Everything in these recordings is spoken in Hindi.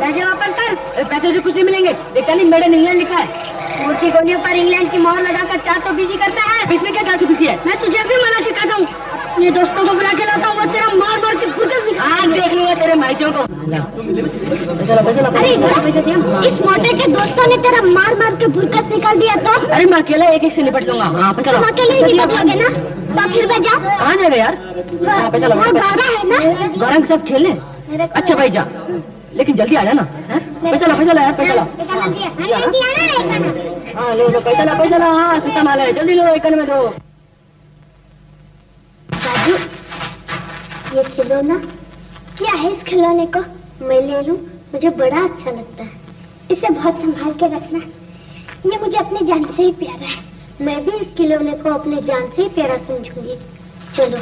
पैसे वापस कर। पैसे से कुछ नहीं मिलेंगे। देखा नहीं मेड इन इंग्लैंड लिखा है। मूर्ति गोलियों पर इंग्लैंड की मोहर लगाकर 420 करता है। इसमें क्या 420 है? मैं तुझे भी मना सिखाता हूँ। अपने दोस्तों को बुला के लाता हूँ, वो तेरा मार मार के फुर्सत आज देख लूंगा तेरे माइजों को। अरे इस मोटे के दोस्तों ने तेरा मार मार के फुर्सत निकाल दिया तो? अरे मैं अकेला एक एक से निपट लूंगा। हाँ तुम अकेले ही निपट लोगे ना? तो फिर मैं जाऊँ? कहाँ जा रहे यार? वो गौरा है ना? गौरा के साथ खेलने? अच्छा भाई जा, लेकिन जल्दी आ जाना। पैसा ला यार, पैसा ला। हाँ ले लो पैसा ला। हाँ सीता माल है, जल्दी लो, एक में दो। राजू ये खिलौना क्या है? इस खिलौने को मैं ले लूं? मुझे बड़ा अच्छा लगता है। इसे बहुत संभाल के रखना। ये मुझे अपनी जान से ही प्यारा है। मैं भी इस खिलौने को अपने जान से ही प्यारा समझूंगी। चलो।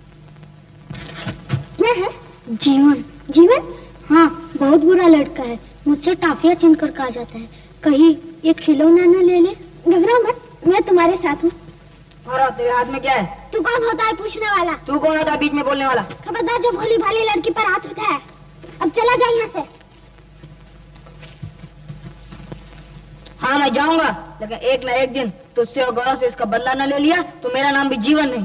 क्या है? जीवन। जीवन? हाँ बहुत बुरा लड़का है। मुझसे टाफियाँ छीन कर कहा जाता है। कहीं ये खिलौना न ले ले। घबराओ मत, मैं तुम्हारे साथ हूँ। और तेरे हाथ में क्या है? तू कौन होता है पूछने वाला? तू कौन होता है बीच में बोलने वाला? खबरदार जो भोली भाली लड़की पर हाथ उठाए। अब चला जा यहाँ से। हाँ मैं जाऊंगा, लेकिन एक न एक दिन तुझसे और गौरव से इसका बदला न ले लिया तो मेरा नाम भी जीवन नहीं।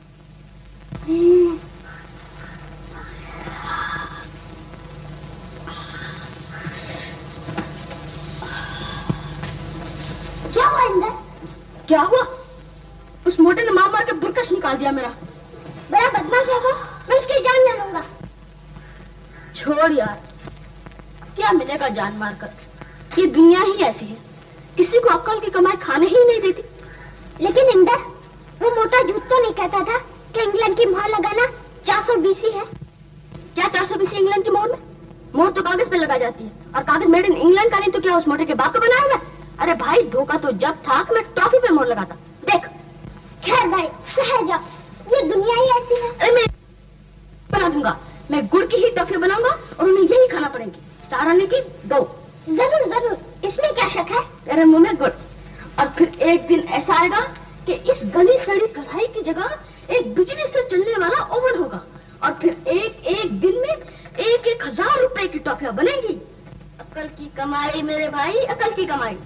क्या हुआ इंदर? क्या हुआ? उस मोटे ने मार मार के बुरकश निकाल दिया मेरा। बड़ा बदमाश है वो, मैं उसकी जान ले लूंगा। छोड़ यार, क्या मिलेगा जान मार कर? ये दुनिया ही ऐसी है, किसी को अक्ल की कमाई खाने ही नहीं देती। लेकिन इंदर वो मोटा झूठ तो नहीं कहता था कि इंग्लैंड की मोहर लगाना 420 है? क्या 420 इंग्लैंड की मोहर में? मोहर तो कागज पे लगा जाती है, और कागज मेड इन इंग्लैंड का नहीं तो क्या उस मोटे के बाप का बनाया हुआ? अरे भाई धोखा तो जब था कि मैं टॉफी पे मोहर लगाता। देख। खैर भाई सहज जाओ, ये दुनिया ही ऐसी है। अरे मैं बना दूंगा, मैं गुड़ की ही टॉफी बनाऊंगा और उन्हें यही खाना पड़ेगी। 4 आने की 2। जरूर जरूर, इसमें क्या शक है? तेरे मुंह में गुड़। और फिर एक दिन ऐसा आएगा कि इस गली सड़ी कढ़ाई की जगह एक बिजली से चलने वाला ओवन होगा, और फिर एक एक दिन में 1,000 रुपए की टॉफियां बनेंगी। अकल की कमाई मेरे भाई, अकल की कमाई।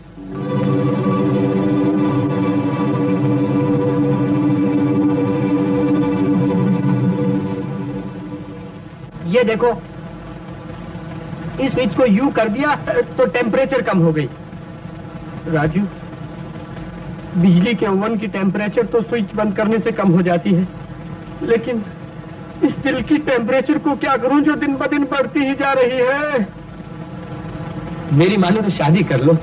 ये देखो, इस स्विच को यू कर दिया तो टेम्परेचर कम हो गई। राजू, बिजली के ओवन की टेम्परेचर तो स्विच बंद करने से कम हो जाती है, लेकिन इस दिल की टेम्परेचर को क्या करूं जो दिन ब दिन बढ़ती ही जा रही है। मेरी मानो तो शादी कर लो।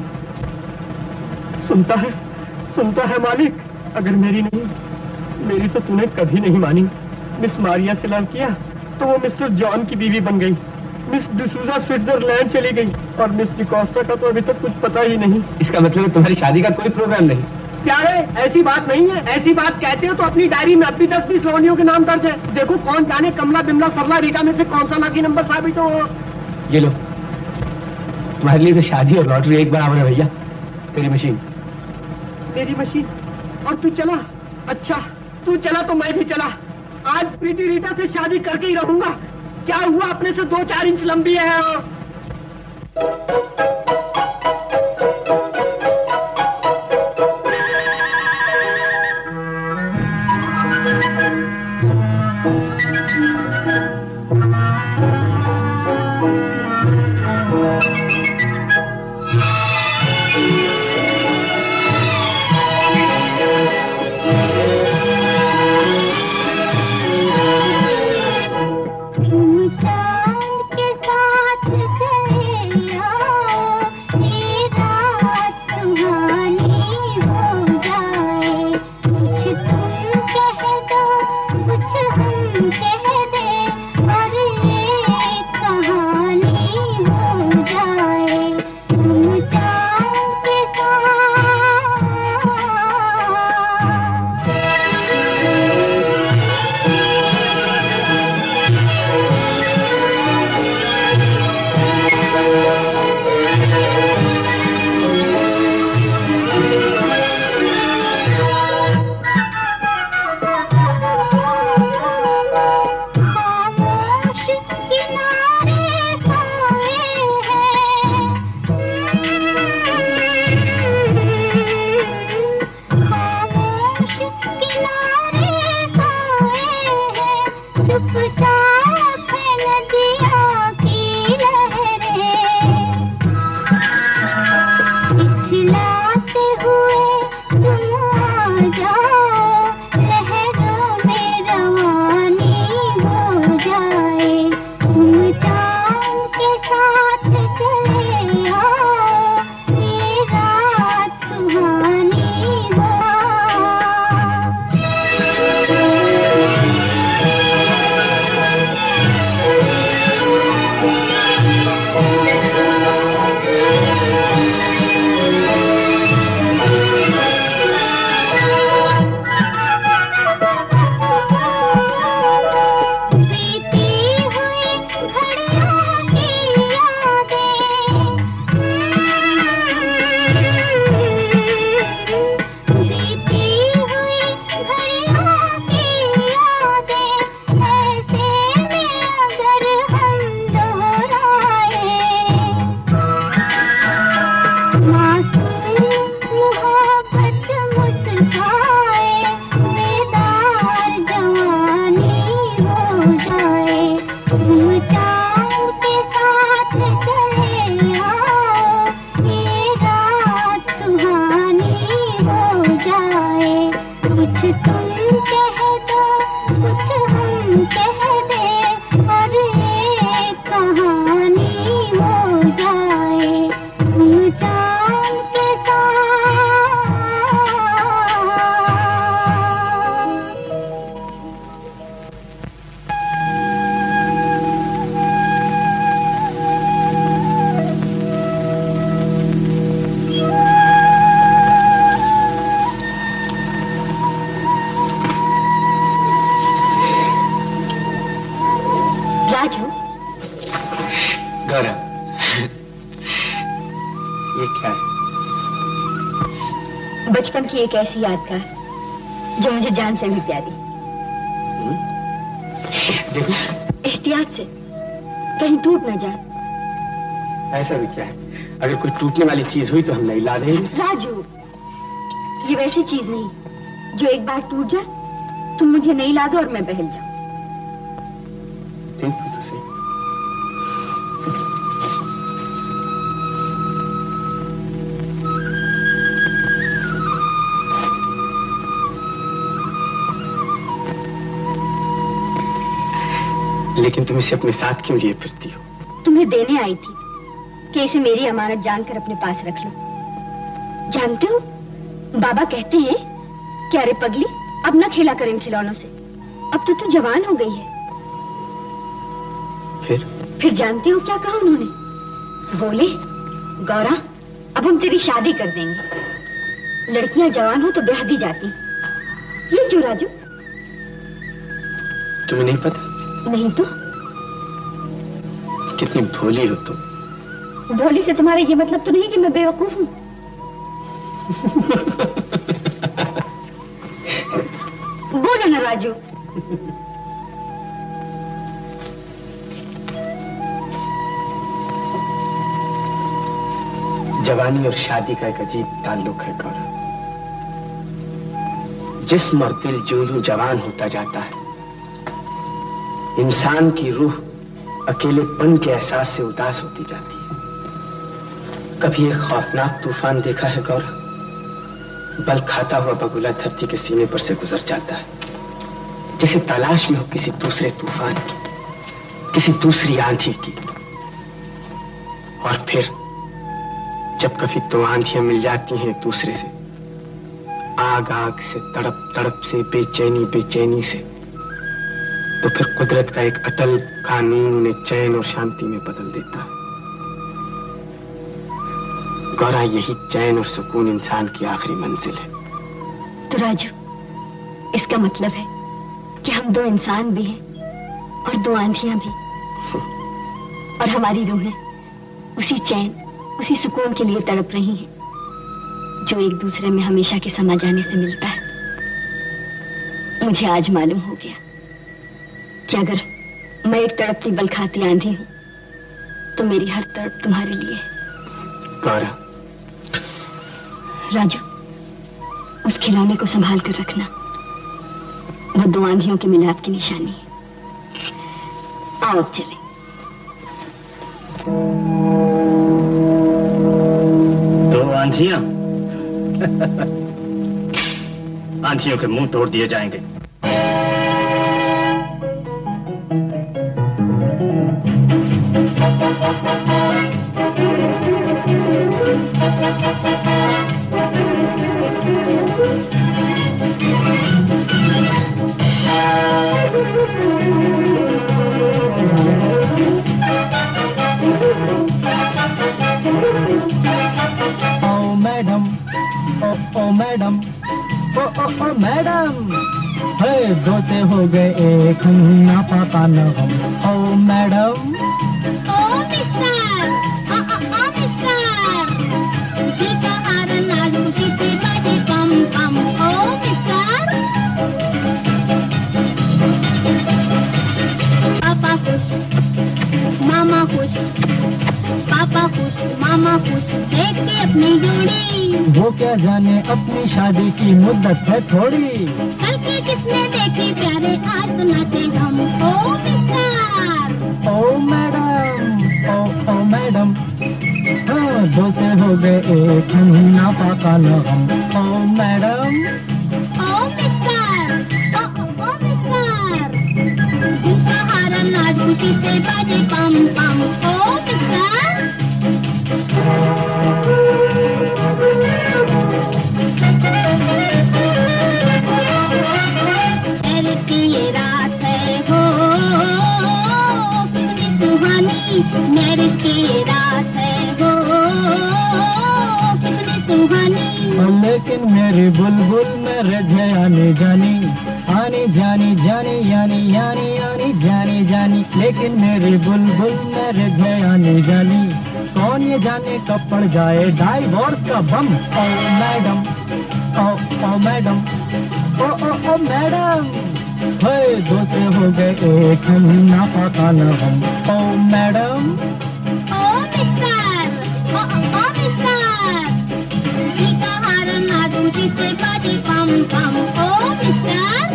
सुनता है मालिक, अगर मेरी नहीं, मेरी तो तूने कभी नहीं मानी। मिस मारिया से लव किया तो वो मिस्टर जॉन की बीवी बन गई। मिस डिसूजा स्विट्जरलैंड चली गई, और मिस डिकोस्टा का तो अभी तक कुछ पता ही नहीं। इसका मतलब तुम्हारी शादी का कोई प्रोग्राम नहीं? प्यारे, ऐसी बात नहीं है। ऐसी बात कहते हो तो अपनी डायरी में अभी 10-20 लोनियों के नाम दर्ज है। देखो कौन जाने कमला, बिमला, सरला, रीटा में से कौन सा लकी नंबर साबित हो। ये लो, तुम्हारे लिए तो शादी और लॉटरी एक बराबर है भैया। तेरी मशीन। और तू चला? अच्छा तू चला तो मैं भी चला। आज प्रीति रीटा से शादी करके ही रहूंगा। क्या हुआ, अपने से 2-4 इंच लंबी है। चांद के साथ चले कुछ तुम कह दो, कुछ हम कह दे, और ये कहानी हो जाए तुम जान के साथ। राजू, गौरव, ये क्या है? बचपन की एक ऐसी यादगार जो मुझे जान से भी प्यारी। देखो, एहतियात से, कहीं टूट न जाए। ऐसा भी क्या है? अगर कोई टूटने वाली चीज हुई तो हम नहीं ला देंगे। राजू, ये वैसी चीज नहीं जो एक बार टूट जाए, तुम मुझे नहीं ला दो और मैं बहल जाऊं। देखो तो सही। लेकिन तुम इसे अपने साथ क्यों लिए फिरती हो? तुम्हें देने आई थी कि इसे मेरी अमानत जानकर अपने पास रख लो। जानते हो, बाबा कहते हैं कि अरे पगली, अब न खेला कर इन खिलौनों से, अब तो तू जवान हो गई है। फिर जानते हो क्या कहा उन्होंने? बोले, गौरा, अब हम तेरी शादी कर देंगे। लड़कियां जवान हो तो ब्याह दी जाती। ये क्यों राजू? तुम्हें नहीं पता? नहीं तो? कितनी भोली हो तुम। भोली से तुम्हारा ये मतलब तो नहीं कि मैं बेवकूफ हूँ? बोलो ना राजू। जवानी और शादी का एक अजीब ताल्लुक है गौरव। जिस्म और दिल जो जवान होता जाता है, इंसान की रूह अकेलेपन के एहसास से उदास होती जाती है। कभी एक खौफनाक तूफान देखा है गौरव? बल खाता हुआ बगुला धरती के सीने पर से गुजर जाता है, जैसे तलाश में हो किसी दूसरे तूफान की, किसी दूसरी आंधी की। और फिर जब कभी दो आंधियां मिल जाती हैं एक दूसरे से, आग आग से, तड़प तड़प से, बेचैनी बेचैनी से, तो फिर कुदरत का एक अटल कानून उन्हें चैन और शांति में बदल देता है। गौरा, यही चैन और सुकून इंसान की आखिरी मंजिल है। तो राजू, इसका मतलब है कि हम दो इंसान भी हैं और दो आंधियां भी, और हमारी रूहें उसी चैन, उसी सुकून के लिए तड़प रही हैं जो एक दूसरे में हमेशा के समा जाने से मिलता है। मुझे आज मालूम हो गया कि अगर मैं एक तड़पती बल खाती आंधी हूं तो मेरी हर तड़प तुम्हारे लिए है। गौरा, राजू, उस खिलौने को संभाल कर रखना, वो दो आंधियों के मिलाप की निशानी है। आओ अब चलें। दो आंधियां आंधियों के मुंह तोड़ दिए जाएंगे। ओ मैडम, ओ मैडम, हे दो से हो गए एक, ना पापा न हम। ओ मैडम, ओ मिस्टर, ओ मिस्टर, जीता हारन आलू जीते बड़े कम कम। ओ मिस्टर, पापा खुश, मामा खुश, पापा खुश, मामा खुश, देख के अपनी जोड़ी। वो क्या जाने अपनी शादी की मुद्दत है थोड़ी। कल के किसने देखी प्यारे, आज तो नाचे हम। ओ मिस्टर, ओ मैडम, ओ मैडम, हाँ दो से हो गए एक, ना पापा न हम। ओ मैडम, ओ मिस्टर। खुशी से बाजे पम पम। ओ मिस्टर, मैरिज की ये रात है हो कितनी सुहानी, मैरिज की ये रात है हो कितनी सुहानी। लेकिन मेरी बुलबुल मैरिज है आने जानी, आने जानी जानी यानी यानी यानी जानी जानी। लेकिन मेरी बुलबुल मैरिज है आने जानी, कौन ये जाने कब पड़ जाए डाइवोर्स का bomb. Oh madam, oh madam, oh madam, hey दो से हो गए एक हम ना पाता न हम। ओ मैडम, ओ मिस्टर, ओ मिस्टर, जी का हार ना दूंगी से बाजे पम पम। ओ मिस्टर,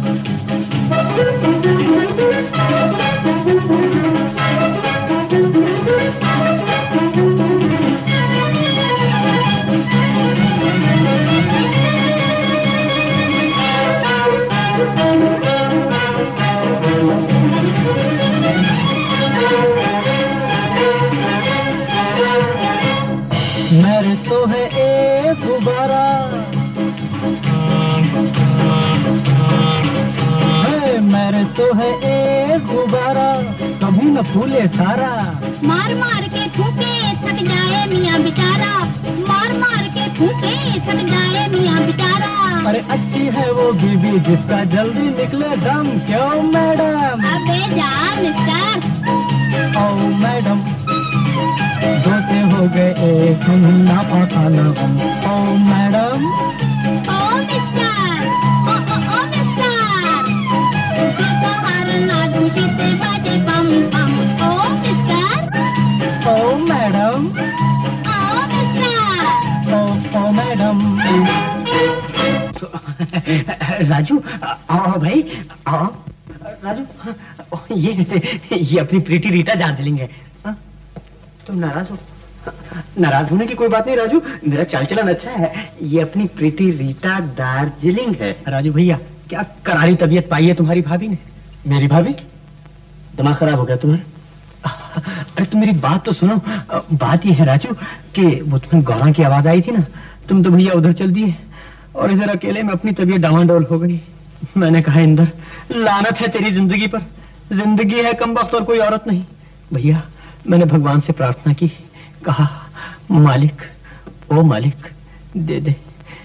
मेरे तो है एक गुब्बारा, मेरे तो है एक गुब्बारा, कभी न फूले सारा। मार मार के फूके थक जाए मियाँ बेचारा, मार मार के फूके थक जाए मियाँ बेचारा। अरे अच्छी है वो बीबी जिसका जल्दी निकले दम, क्यों मैडम। अबे जा मिस्टर, ओ मैडम, दो से हो गए एक हम ना पाता न हम। ओ मैडम, ओ मिस्टर, ओ मिस्टर, जी का हार ना दूंगी से बाजे पम पम। ओ मिस्टर, ओ मैडम, ओ मिस्टर, ओ मैडम। राजू, आओ भाई, आओ। राजू, ये अपनी प्रीति रीता दार्जिलिंग है। तुम नाराज हो? नाराज होने की कोई बात नहीं राजू, मेरा चाल चलन अच्छा है। ये अपनी प्रीति रीता दार्जिलिंग है। राजू भैया, क्या करारी तबीयत पाई है तुम्हारी भाभी ने? मेरी भाभी? दिमाग खराब हो गया तुम्हें? अरे तुम मेरी बात तो सुनो। बात ये है राजू कि वो तुम्हें गौरा की आवाज आई थी ना, तुम तो भैया उधर चल दिए और इधर अकेले में अपनी तबीयत डावाडोल हो गई। मैंने कहा इंदर, लानत है तेरी जिंदगी पर, जिंदगी है कमबख्त और कोई औरत नहीं। भैया मैंने भगवान से प्रार्थना की, कहा मालिक, ओ मालिक, दे दे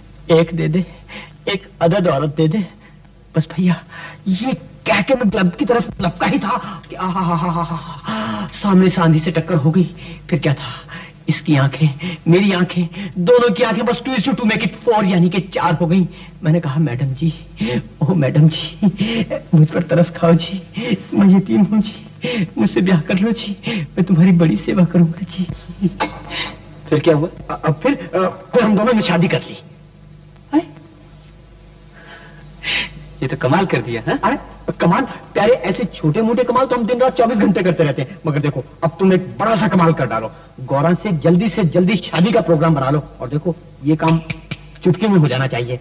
एक अदद औरत दे दे। बस भैया ये कह के मैं क्लब की तरफ लपका ही था कि सामने से आंधी से टक्कर हो गई। फिर क्या था, इसकी आंखें, मेरी आंखें, दोनों की आंखें बस 2 to make it 4 यानी कि 4 हो गई। मैंने कहा मैडम जी, ओ मैडम जी, मुझ पर तरस खाओ जी, मैं यतीम हूँ जी, मुझसे ब्याह कर लो जी, मैं तुम्हारी बड़ी सेवा करूंगा जी। फिर क्या हुआ? अब फिर हम दोनों ने शादी कर ली। ये तो कमाल कर दिया है। अरे कमाल प्यारे, ऐसे छोटे मोटे कमाल तो हम दिन रात 24 घंटे करते रहते हैं, मगर देखो अब तुम एक बड़ा सा कमाल कर डालो। गौरा से जल्दी शादी का प्रोग्राम बना लो और देखो ये काम चुटकी में हो जाना चाहिए।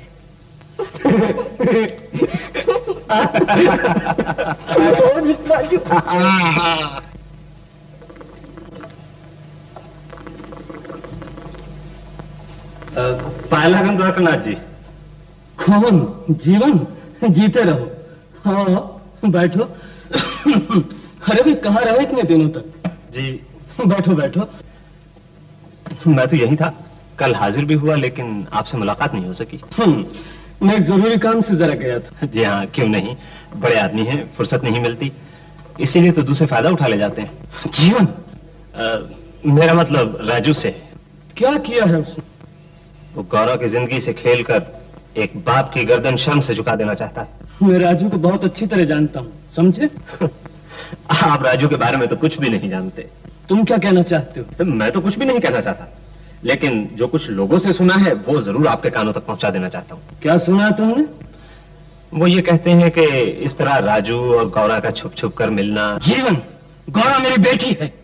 पायलागन द्वारकानाथ जी। कौन? जीवन जीते रहो। हाँ बैठो। अरे भी कहाँ रहे इतने दिनों तक? जी बैठो बैठो। मैं तो यही था, कल हाजिर भी हुआ लेकिन आपसे मुलाकात नहीं हो सकी। मैं एक जरूरी काम से जरा गया था। जी हाँ, क्यों नहीं, बड़े आदमी हैं, फुर्सत नहीं मिलती, इसीलिए तो दूसरे फायदा उठा ले जाते हैं। जीवन? मेरा मतलब राजू से। क्या किया है उसने? वो गौरव की जिंदगी से खेलकर एक बाप की गर्दन शर्म से झुका देना चाहता है। मैं राजू को बहुत अच्छी तरह जानता हूँ, समझे? आप राजू के बारे में तो कुछ भी नहीं जानते। तुम क्या कहना चाहते हो? मैं तो कुछ भी नहीं कहना चाहता, लेकिन जो कुछ लोगों से सुना है वो जरूर आपके कानों तक पहुंचा देना चाहता हूँ। क्या सुना तुमने? वो ये कहते हैं कि इस तरह राजू और गौरा का छुप छुप कर मिलना। जीवन, गौरा मेरी बेटी है।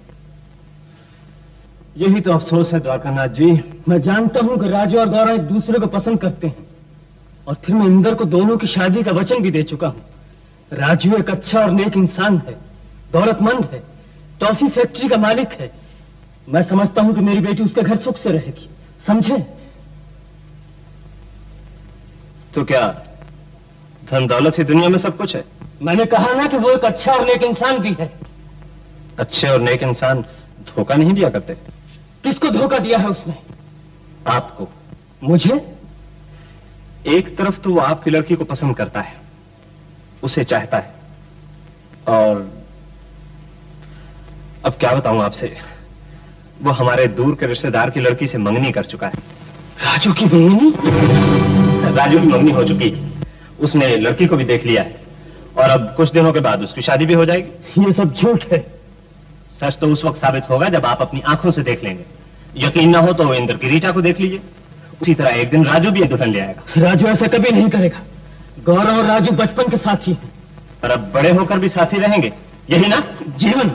यही तो अफसोस है द्वारकानाथ जी। मैं जानता हूं कि राजू और गौरा एक दूसरे को पसंद करते हैं और फिर मैं इंदर को दोनों की शादी का वचन भी दे चुका हूं। राजू एक अच्छा और नेक इंसान है, दौलतमंद है, टॉफी फैक्ट्री का मालिक है। मैं समझता हूं कि मेरी बेटी उसके घर सुख से रहेगी, समझे? तो क्या धन दौलत ही दुनिया में सब कुछ है? मैंने कहा ना कि वो एक अच्छा और नेक इंसान भी है। अच्छे और नेक इंसान धोखा नहीं दिया करते। किसको धोखा दिया है उसने? आपको। मुझे? एक तरफ तो वो आपकी लड़की को पसंद करता है, उसे चाहता है, और अब क्या बताऊं आपसे, वो हमारे दूर के रिश्तेदार की लड़की से मंगनी कर चुका है। राजू की मंगनी? राजू की मंगनी हो चुकी है। उसने लड़की को भी देख लिया है और अब कुछ दिनों के बाद उसकी शादी भी हो जाएगी। ये सब झूठ है। सच तो उस वक्त साबित होगा जब आप अपनी आंखों से देख लेंगे। यकीन ना हो तो इंद्र की रीटा को देख लीजिए, उसी तरह एक दिन राजू भी दुल्हन ले आएगा। राजू ऐसा कभी नहीं करेगा। गौरव और राजू बचपन के साथी हैं। और अब बड़े होकर भी साथी रहेंगे, यही ना जीवन।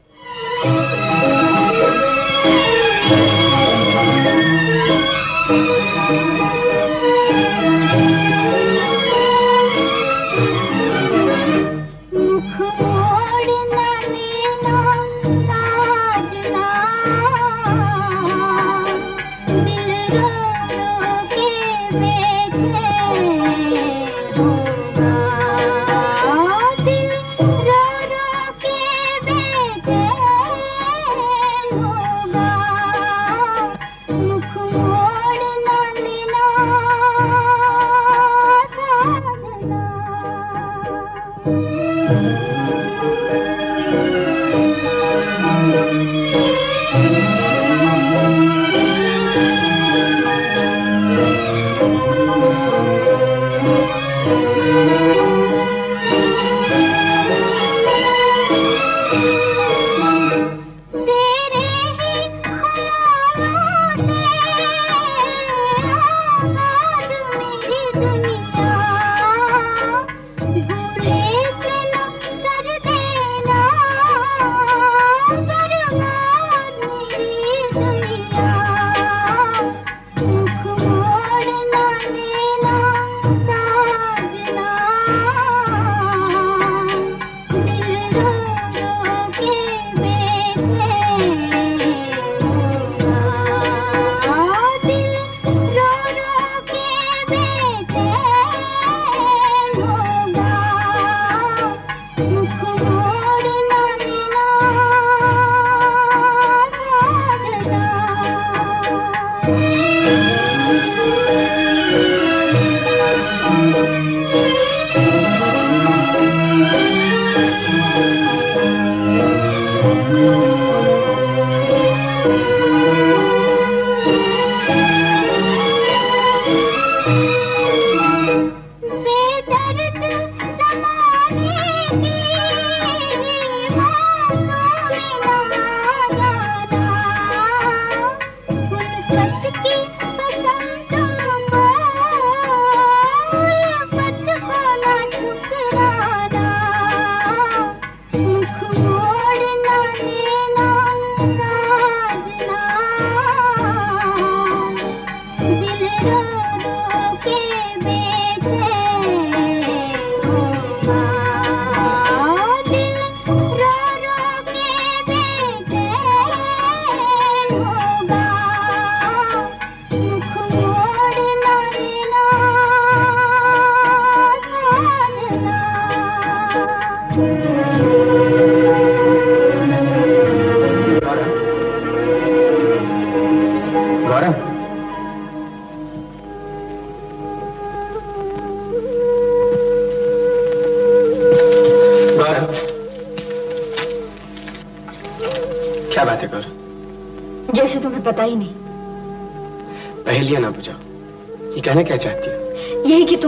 जैसे तुम्हें पता ही नहीं। पहेलियां ना बुझाओ। ये कहना क्या चाहती हो? यही कि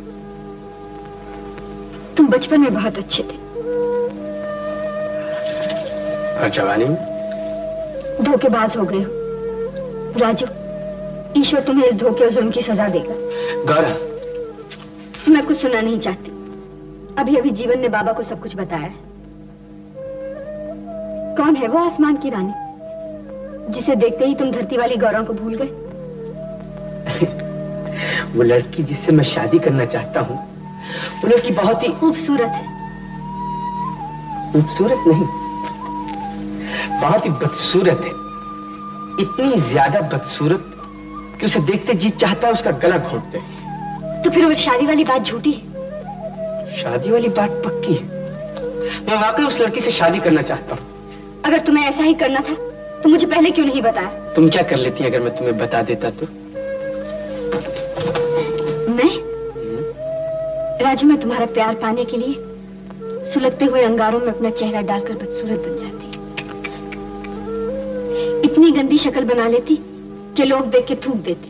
तुम बचपन में बहुत अच्छे थे और जवानी में धोखेबाज हो गए हो। राजू, ईश्वर तुम्हें इस धोखे और जुल्म की सजा देगा। गौरव, मैं कुछ सुनना नहीं चाहती। अभी अभी जीवन ने बाबा को सब कुछ बताया है। कौन है वो आसमान की रानी जिसे देखते ही तुम धरती वाली गौरव को भूल गए? वो लड़की जिससे मैं शादी करना चाहता हूँ, वो लड़की बहुत ही खूबसूरत है खूबसूरत नहीं, बहुत ही बदसूरत है। इतनी ज्यादा बदसूरत कि उसे देखते जी चाहता है उसका गला घोंट दे। तो फिर वो शादी वाली बात झूठी है? शादी वाली बात पक्की है। मैं वाकई उस लड़की से शादी करना चाहता हूँ। अगर तुम्हें ऐसा ही करना था तो मुझे पहले क्यों नहीं बताया? तुम क्या कर लेती अगर मैं तुम्हें बता देता तो? मैं? राजू, मैं तुम्हारा प्यार पाने के लिए सुलगते हुए अंगारों में अपना चेहरा डालकर बदसूरत बन जाती, इतनी गंदी शक्ल बना लेती कि लोग देख के थूक देते।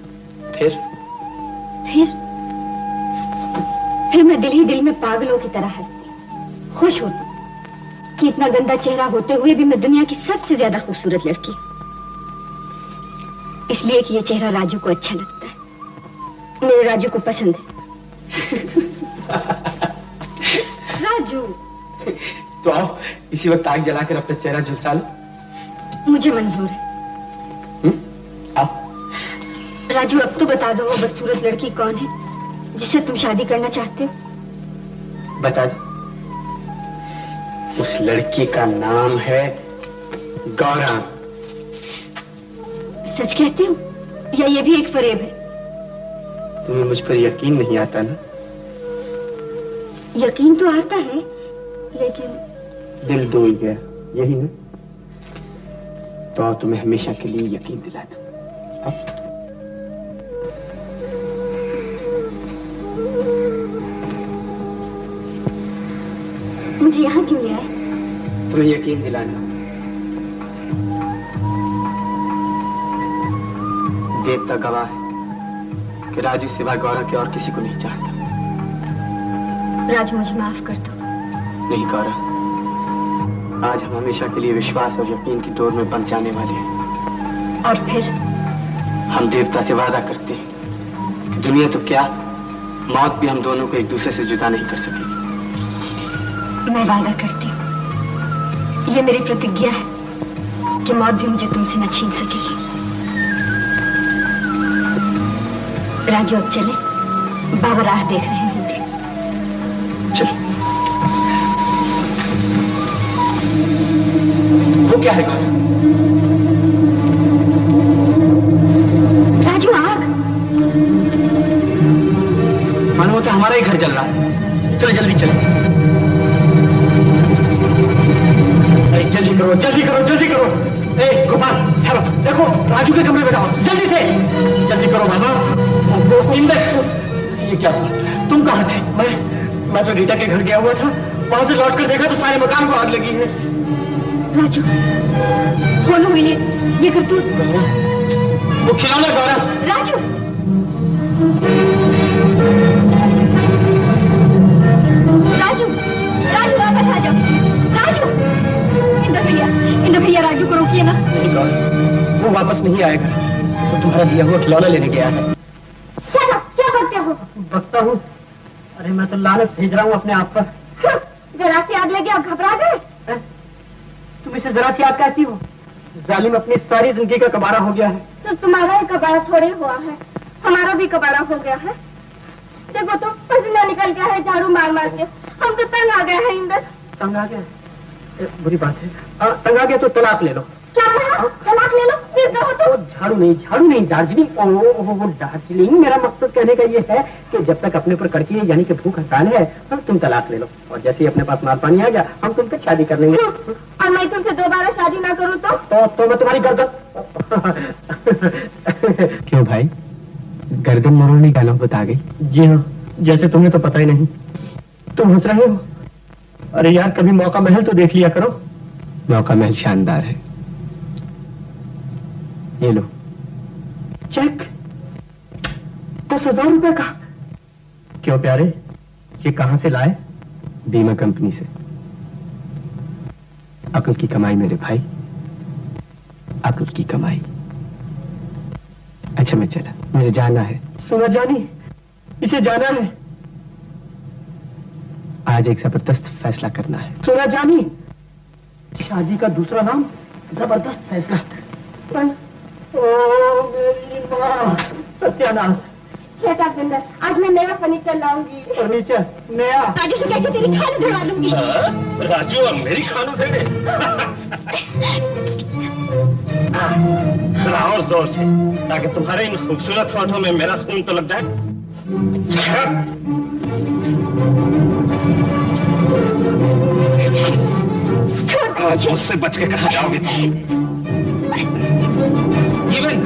फिर मैं दिल ही दिल में पागलों की तरह हंसती, खुश होती कि इतना गंदा चेहरा होते हुए भी मैं दुनिया की सबसे ज्यादा खूबसूरत लड़की, इसलिए कि ये चेहरा राजू को अच्छा लगता है, मेरे राजू को पसंद है। राजू, तो आओ इसी वक्त आग जलाकर अपना चेहरा झुलसा लो। मुझे मंजूर है। आओ। राजू, अब तो बता दो वो बदसूरत लड़की कौन है जिससे तुम शादी करना चाहते हो? बता दो। उस लड़की का नाम है गौरा। सच कहते हो या ये भी एक फरेब है? तुम्हें मुझ पर यकीन नहीं आता ना? यकीन तो आता है, लेकिन दिल डोल गया, यही ना? तो तुम्हें हमेशा के लिए यकीन दिला दूं। मुझे यहाँ क्यों ले आए? तुम्हें यकीन दिलाना। देवता गवाह है कि राजू सिवा गौरा के और किसी को नहीं चाहता। राजू, मुझे माफ कर दो। नहीं गौरा, आज हम हमेशा के लिए विश्वास और यकीन की डोर में बंध जाने वाले हैं। और फिर? हम देवता से वादा करते हैं कि दुनिया तो क्या, मौत भी हम दोनों को एक दूसरे से जुदा नहीं कर सकेगी। मैं वादा करती हूँ, ये मेरी प्रतिज्ञा है कि मौत भी मुझे तुमसे न छीन सकेगी। राजू, अब चले, बाबा राह देख रहे होंगे। चलो। वो क्या है गौरा? राजू, आग! मानो होता हमारा ही घर जल रहा है। चलो जल्दी चलो। जल्दी करो, जल्दी करो, जल्दी करो। ए गोपाल, ठहरो, देखो राजू के कमरे में जाओ, जल्दी से। जल्दी करो बाबा। इंदर, ये क्या हुआ? तुम कहाँ थे? मैं तो रीटा के घर गया हुआ था, वहां से लौट कर देखा तो सारे मकान को आग लगी है। राजू, कौन हुई ये करतूत? वो खिलौना गौरा। राजू, राजू, राजू वापस आ जाओ। राजू, इंदर भैया राजू को रोकिए ना। वो वापस नहीं आएगा, वो तुम्हारा दिया हुआ खिलौना लेने गया है। क्या करते हो? बकता हूँ। अरे मैं तो लालच भेज रहा हूँ अपने आप पर। जरा सी आग लगी और घबरा गए? तुम इसे जरा सी याद कहती हो? जालिम अपनी सारी जिंदगी का कबाड़ा हो गया है। तो तुम्हारा ही कबाड़ा थोड़ी हुआ है, हमारा भी कबाड़ा हो गया है। देखो तो पसीना निकल गया है झाड़ू मार मार के, हम तो तंग आ गए हैं। इंदर, तंग आ गया? बुरी बात है। तंग आ गया तो तलाक ले लो। क्या कहा? तलाक ले लो? फिर कहो तो। झाड़ू नहीं दार्जिलिंग। वो दार्जिलिंग, मेरा मकसद कहने का ये है कि जब तक अपने पर कड़की है, यानी कि भूख हड़ताल है, तुम तलाक ले लो, और जैसे ही अपने पास माल पानी आ गया हम तुम पे शादी कर लेंगे। और मैं तुमसे दोबारा शादी ना करूँ तो मैं तुम्हारी गर्दन। क्यों भाई, गर्दन मरोड़ने का नौबत आ गई? जी हाँ, जैसे तुम्हें तो पता ही नहीं। तुम हंस रहे हो? अरे यार, कभी मौका महल तो देख लिया करो। मौका महल शानदार है, ये लो। चेक 10,000 रुपए का। क्यों प्यारे, ये कहां से लाए? बीमा कंपनी से। अक्ल की कमाई मेरे भाई, अक्ल की कमाई। अच्छा मैं चला, मुझे जाना है। सुना जानी, इसे जाना है। आज एक जबरदस्त फैसला करना है। सुना जानी, शादी का दूसरा नाम जबरदस्त फैसला। ओ मेरी माँ, सत्यानाश, श्वेता सुंदर, आज मैं नया फर्नीचर लाऊंगी। फर्नीचर नया? राजू से कहकर तेरी खान उधरवा दूंगी। राजू अब मेरी खान उधेड़े? जरा और जोर से, ताकि तुम्हारे इन खूबसूरत होठों में मेरा खून तो लग जाए। आज मुझसे बच के कहाँ जाओगे? जीवन,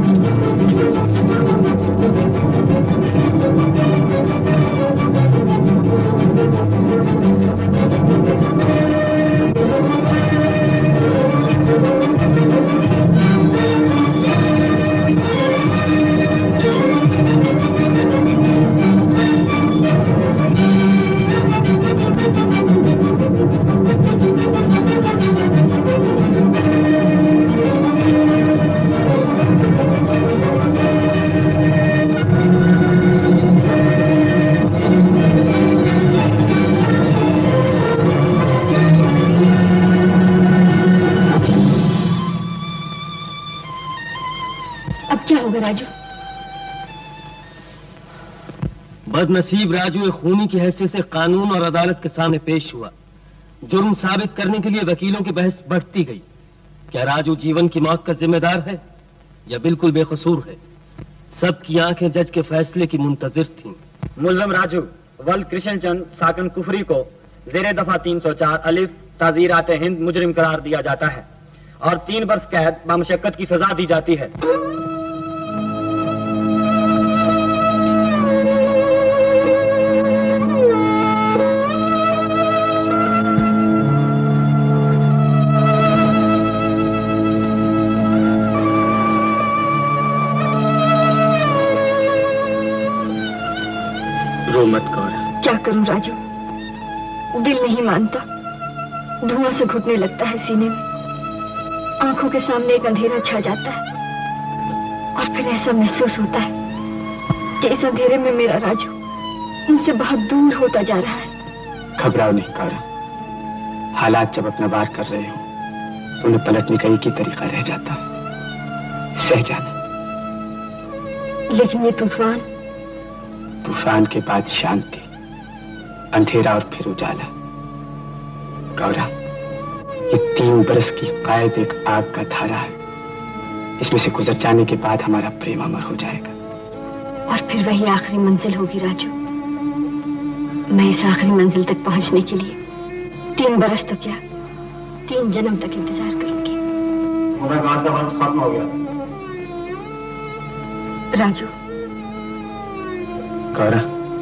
राजू? बदनसीब राजू एक खूनी की हैसियत से कानून और अदालत के सामने पेश हुआ। जुर्म साबित करने के लिए वकीलों की बहस बढ़ती गई। क्या राजू जीवन की मौत का जिम्मेदार है या बिल्कुल बेकसूर है? सबकी आंखें जज के फैसले की मुंतजिर थीं। मुल्जम राजू वल्द कृष्ण चंद साकन कुफरी को जेर दफा 304 अलिफ ताजीरात हिंद मुजरिम करार दिया जाता है और 3 वर्ष कैद बामुशक्कत की सजा दी जाती है। मत गौरा। क्या करूं राजू, दिल नहीं मानता, धुआं से घुटने लगता है सीने में, आंखों के सामने एक अंधेरा छा जाता है और फिर ऐसा महसूस होता है कि इस अंधेरे में मेरा राजू मुझसे बहुत दूर होता जा रहा है। घबराओ नहीं गौरा, हालात जब अपना वार कर रहे हो तो उन्हें पलटने का एक ही तरीका रह जाता है, सह जाना। लेकिन ये तूफान के बाद शांति, अंधेरा और फिर उजाला। गौरा, ये 3 बरस की कैद एक आग का धारा है, इसमें से गुजर जाने के बाद हमारा प्रेम अमर हो जाएगा और फिर वही आखिरी मंजिल होगी राजू। मैं इस आखिरी मंजिल तक पहुंचने के लिए 3 बरस तो क्या 3 जन्म तक इंतजार करूंगी। मुलाकात का वक्त खत्म हो गया। राजू। गौरा,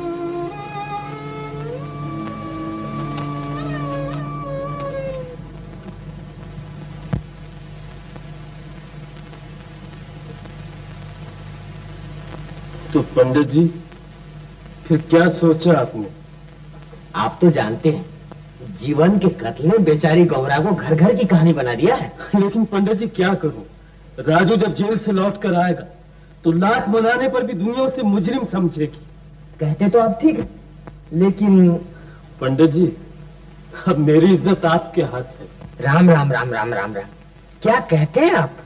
तो पंडित जी फिर क्या सोचा आपने? आप तो जानते हैं जीवन के कत्ल ने बेचारी गौरा को घर घर की कहानी बना दिया है। लेकिन पंडित जी क्या करूं, राजू जब जेल से लौट कर आएगा तो लात मनाने पर भी दुनिया उसे मुजरिम समझेगी। कहते तो आप ठीक है, लेकिन पंडित जी अब मेरी इज्जत आपके हाथ है। राम राम राम राम राम राम, क्या कहते हैं आप?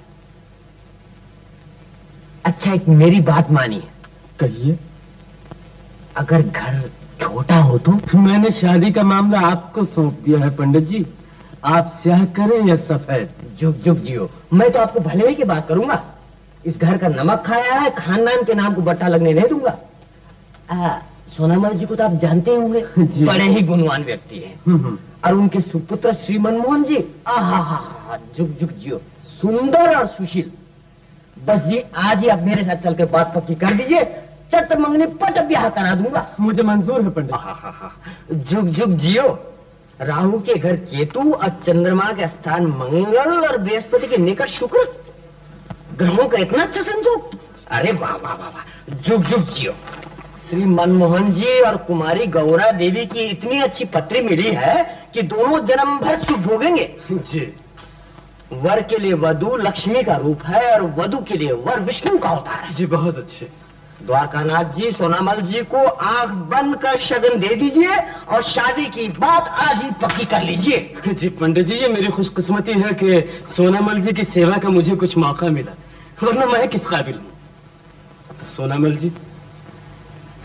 अच्छा एक मेरी बात मानिए। कहिए। अगर घर छोटा हो तो? मैंने शादी का मामला आपको सौंप दिया है पंडित जी, आप स्याह करें या सफेद। जुग जुग जियो, मैं तो आपको भले ही की बात करूंगा। इस घर का नमक खाया है, खानदान के नाम को बट्टा लगने नहीं दूंगा। सोनामल जी को तो आप जानते ही होंगे, बड़े ही गुणवान व्यक्ति हैं। और उनके सुपुत्र श्री मनमोहन जी, आहा जुग जुग जियो, सुंदर और सुशील। बस जी आज ही आप मेरे साथ चलकर बात पक्की कर दीजिए, चट मंगनी पट ब्याह करा दूंगा। मुझे मंजूर है पंडित। जुग जुग जियो। राहु के घर केतु और चंद्रमा के स्थान मंगल और बृहस्पति के निकट शुक्र, ग्रहों का इतना अच्छा संयोग। अरे वाह वाह वाह वाह, जुग जुग जियो। श्री मनमोहन जी और कुमारी गौरा देवी की इतनी अच्छी पत्री मिली है कि दोनों जन्म भर सुख भोगेंगे जी। वर के लिए वधु लक्ष्मी का रूप है और वधु के लिए वर विष्णु का अवतार है। जी बहुत अच्छे। द्वारकानाथ जी सोनामल जी को आंख बंद कर शगन दे दीजिए और शादी की बात आज ही पक्की कर लीजिए। जी पंडित जी, ये मेरी खुशकिस्मती है कि सोनामल जी की सेवा का मुझे कुछ मौका मिला, वरना मैं किस काबिल हूँ। सोनामल जी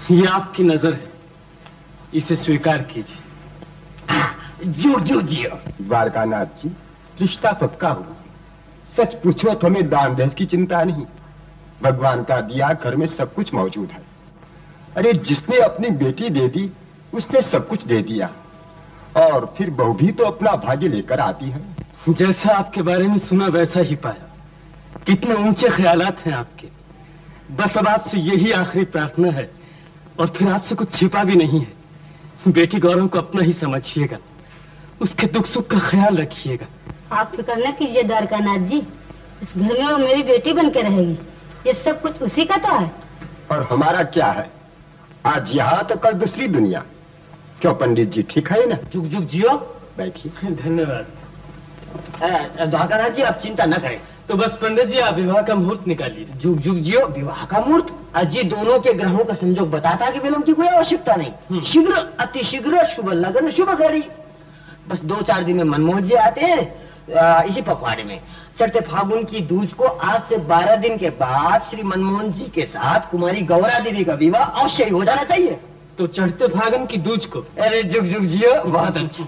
ये आपकी नजर है, इसे स्वीकार कीजिए। जो जो जियो। द्वारकानाथ जी, रिश्ता पक्का हुआ। सच पूछो तो हमें दान दहेज की चिंता नहीं, भगवान का दिया घर में सब कुछ मौजूद है। अरे जिसने अपनी बेटी दे दी उसने सब कुछ दे दिया, और फिर बहू भी तो अपना भाग्य लेकर आती है। जैसा आपके बारे में सुना वैसा ही पाया। कितने ऊंचे ख्यालात हैं आपके। बस अब आपसे यही आखिरी प्रार्थना है, और फिर आपसे कुछ छिपा भी नहीं है। बेटी गौरव को अपना ही समझिएगा, उसके दुख सुख का ख्याल रखिएगा। आप फिक्र न कीजिए द्वारकानाथ जी, इस घर में वो मेरी बेटी बन के रहेगी। ये सब कुछ उसी का तो है। और हमारा क्या है, आज यहाँ तो कल दूसरी दुनिया। क्यों पंडित जी, ठीक है ना? जुग जुग जियो। बैठिए। धन्यवाद। द्वारकानाथ जी आप चिंता न करें। तो बस पंडित जी आप विवाह का मुहूर्त निकालिए। जुग जुग जियो। विवाह का मुहूर्त? जी दोनों के ग्रहों का संयोग बताता कि विलंब की कोई आवश्यकता नहीं। शीघ्र, अति शीघ्र शुभ लगन शुभ घड़ी। बस 2-4 दिन में मनमोहन जी आते हैं इसी पखवाड़े में। चढ़ते फागुन की दूज को आज से 12 दिन के बाद श्री मनमोहन जी के साथ कुमारी गौरा देवी का विवाह अवश्य ही हो जाना चाहिए। तो चढ़ते फागुन की दूज को? अरे जुग जुग जियो, बहुत अच्छा।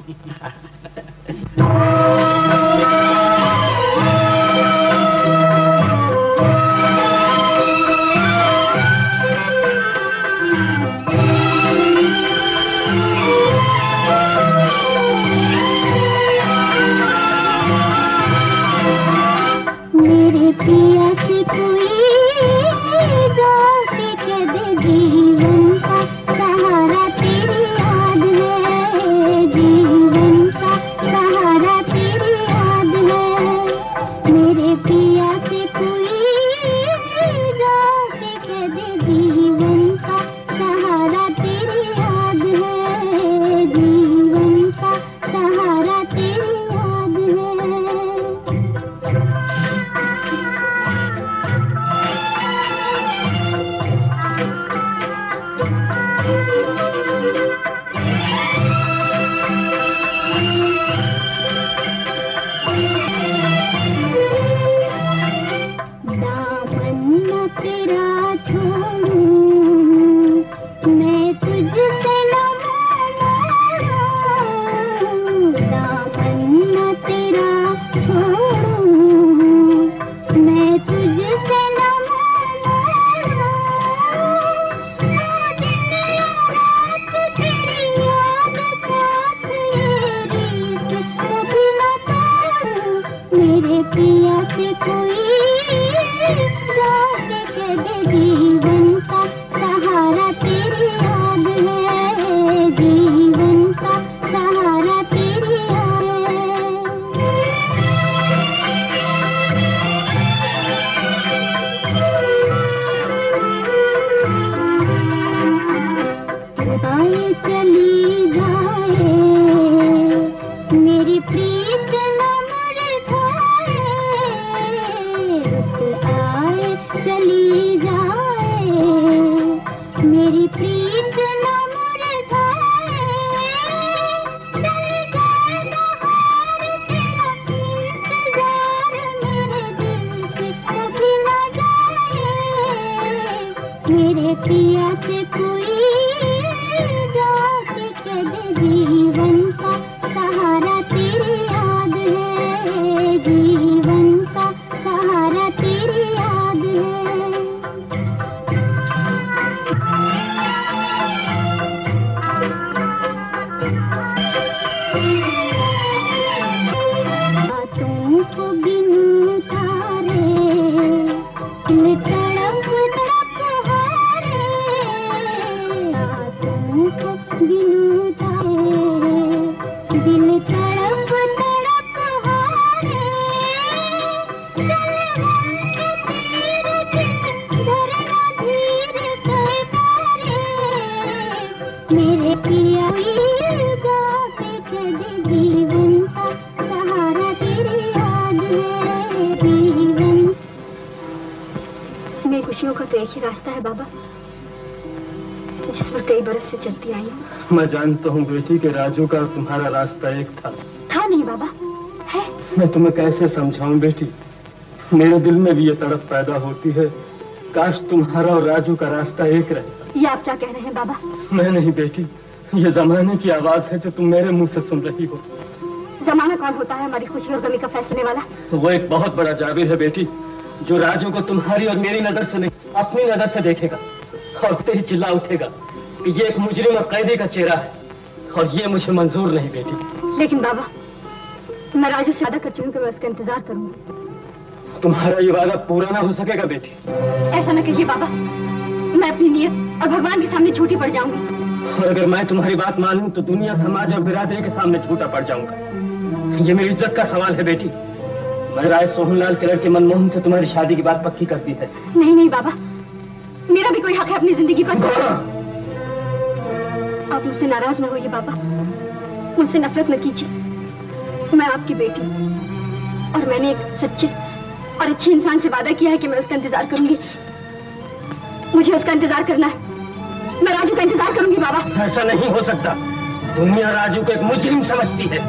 मेरे पिया से कोई जाके कह दे जीवन का सहारा तेरी याद है, जीवन का सहारा तेरी याद है। मेरे पिया से कोई जाके कह दे जीवन का सहारा तेरी याद है, जीवन का सहारा तेरी याद है। तेरा छोड़ूं मैं तुझसे न मोड़ूं, दामन न तेरा छोड़ूं मैं तुझसे न मोड़ूं। दिन रात तेरी याद साथ ये रीत कभी न तोड़ूं। मेरे पिया से कोई जाके कह दे जीवन का सहारा तेरी याद है, जीवन का सहारा तेरी याद है। आए चली जाए मेरी प्रीत न मुरझाए, रुत आए चली जाए मेरी प्रीत न मुरझाए। चल जाए बहार तेरा इंतजार मेरे दिल से कभी न जाए। मेरे पिया से कोई जाके कह दे जीवन का सहारा तेरी याद है, जीवन का सहारा तेरी याद है। बातों को गिनूं तारे, दिल तड़प तड़प हारे। बातों को गिनूं तारे, दिल तड़प तड़प हारे। चल हम के तीर धरना धीर कर पारे। मेरे पिया जाके कह दे जीवन का सहारा तेरी याद है, जीवन। मेरी खुशियों का तो एक ही रास्ता है बाबा, जिस पर कई बरस से चलती आई हूँ। मैं जानता हूँ बेटी के राजू का तुम्हारा रास्ता एक था। था नहीं बाबा, है। मैं तुम्हें कैसे समझाऊं बेटी, मेरे दिल में भी ये तड़प पैदा होती है, काश तुम्हारा और राजू का रास्ता एक रहता। ये आप क्या कह रहे हैं बाबा? मैं नहीं बेटी, ये जमाने की आवाज है जो तुम मेरे मुंह से सुन रही हो। जमाना कौन होता है हमारी खुशी और गमी का फैसले वाला? वो एक बहुत बड़ा जाबिर है बेटी, जो राजू को तुम्हारी और मेरी नजर से नहीं, अपनी नजर से देखेगा और तेरी चिल्ला उठेगा कि ये एक मुजरिम और कैदी का चेहरा है, और ये मुझे मंजूर नहीं बेटी। लेकिन बाबा, मैं राजू से वादा कर चुकी हूँ कि मैं उसका इंतजार करूंगी। तुम्हारा ये वादा पूरा ना हो सकेगा बेटी। ऐसा न कहिए बाबा, मैं अपनी नियत और भगवान के सामने झूठी पड़ जाऊंगी। और अगर मैं तुम्हारी बात मानूं तो दुनिया, समाज और बिरादरी के सामने झूठा पड़ जाऊंगा। ये मेरी इज्जत का सवाल है बेटी। मैं राय सोहनलाल के लड़के मनमोहन से तुम्हारी शादी की बात पक्की करती है। नहीं नहीं बाबा, मेरा भी कोई हक है अपनी जिंदगी पर। आप मुझसे नाराज न होइए बाबा, मुझसे नफरत न कीजिए। मैं आपकी बेटी और मैंने एक सच्चे और अच्छे इंसान से वादा किया है कि मैं उसका इंतजार करूंगी। मुझे उसका इंतजार करना है। मैं राजू का इंतजार करूंगी बाबा। ऐसा नहीं हो सकता। दुनिया राजू को एक मुजरिम समझती है।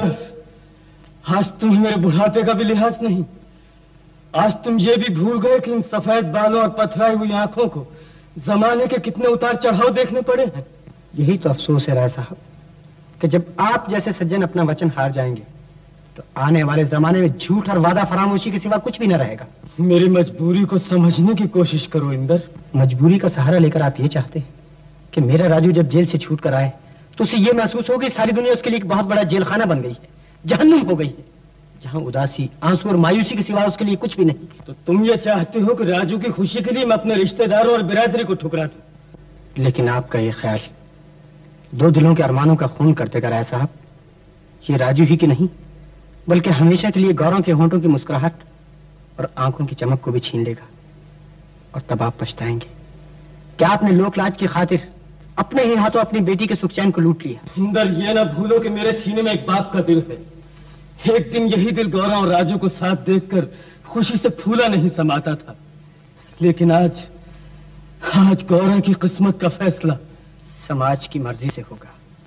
आज तुम मेरे बुढ़ापे का भी लिहाज नहीं। आज तुम ये भी भूल गए कि इन सफेद बालों और पथराई हुई आंखों को जमाने के कितने उतार चढ़ाव देखने पड़े हैं। यही तो अफसोस है राय साहब कि जब आप जैसे सज्जन अपना वचन हार जाएंगे तो आने वाले जमाने में झूठ और वादा फरामोशी के सिवा कुछ भी न रहेगा। मेरी मजबूरी को समझने की कोशिश करो इंदर। मजबूरी का सहारा लेकर आप ये चाहते हैं कि मेरा राजू जब जेल से छूट कर आए तो उसे ये महसूस हो कि सारी दुनिया उसके लिए एक बहुत बड़ा जेल खाना बन गई है, जहन्नुम हो गई है, जहां उदासी, आंसू और मायूसी के सिवा उसके लिए कुछ भी नहीं। तो तुम ये चाहते हो कि राजू की खुशी के लिए मैं अपने रिश्तेदारों और बिरादरी को ठुकरा दूं? लेकिन आपका ये ख्याल दो दिलों के अरमानों का खून कर देगा राय साहब। ये राजू ही की नहीं बल्कि हमेशा के लिए गौरों के होंठों की मुस्कुराहट और आंखों की चमक को भी छीन लेगा, और तब आप पछताएंगे क्या आपने लोक लाज की खातिर अपने ही हाथों अपनी बेटी के सुख चैन को लूट लिया। इंदर, ये ना भूलो कि मेरे सीने में एक बाप का दिल है। एक दिन यही दिल गौरा और राजू को साथ देखकर खुशी से फूला नहीं समाता था, लेकिन आज गौरा की किस्मत का फैसला समाज की मर्जी से होगा,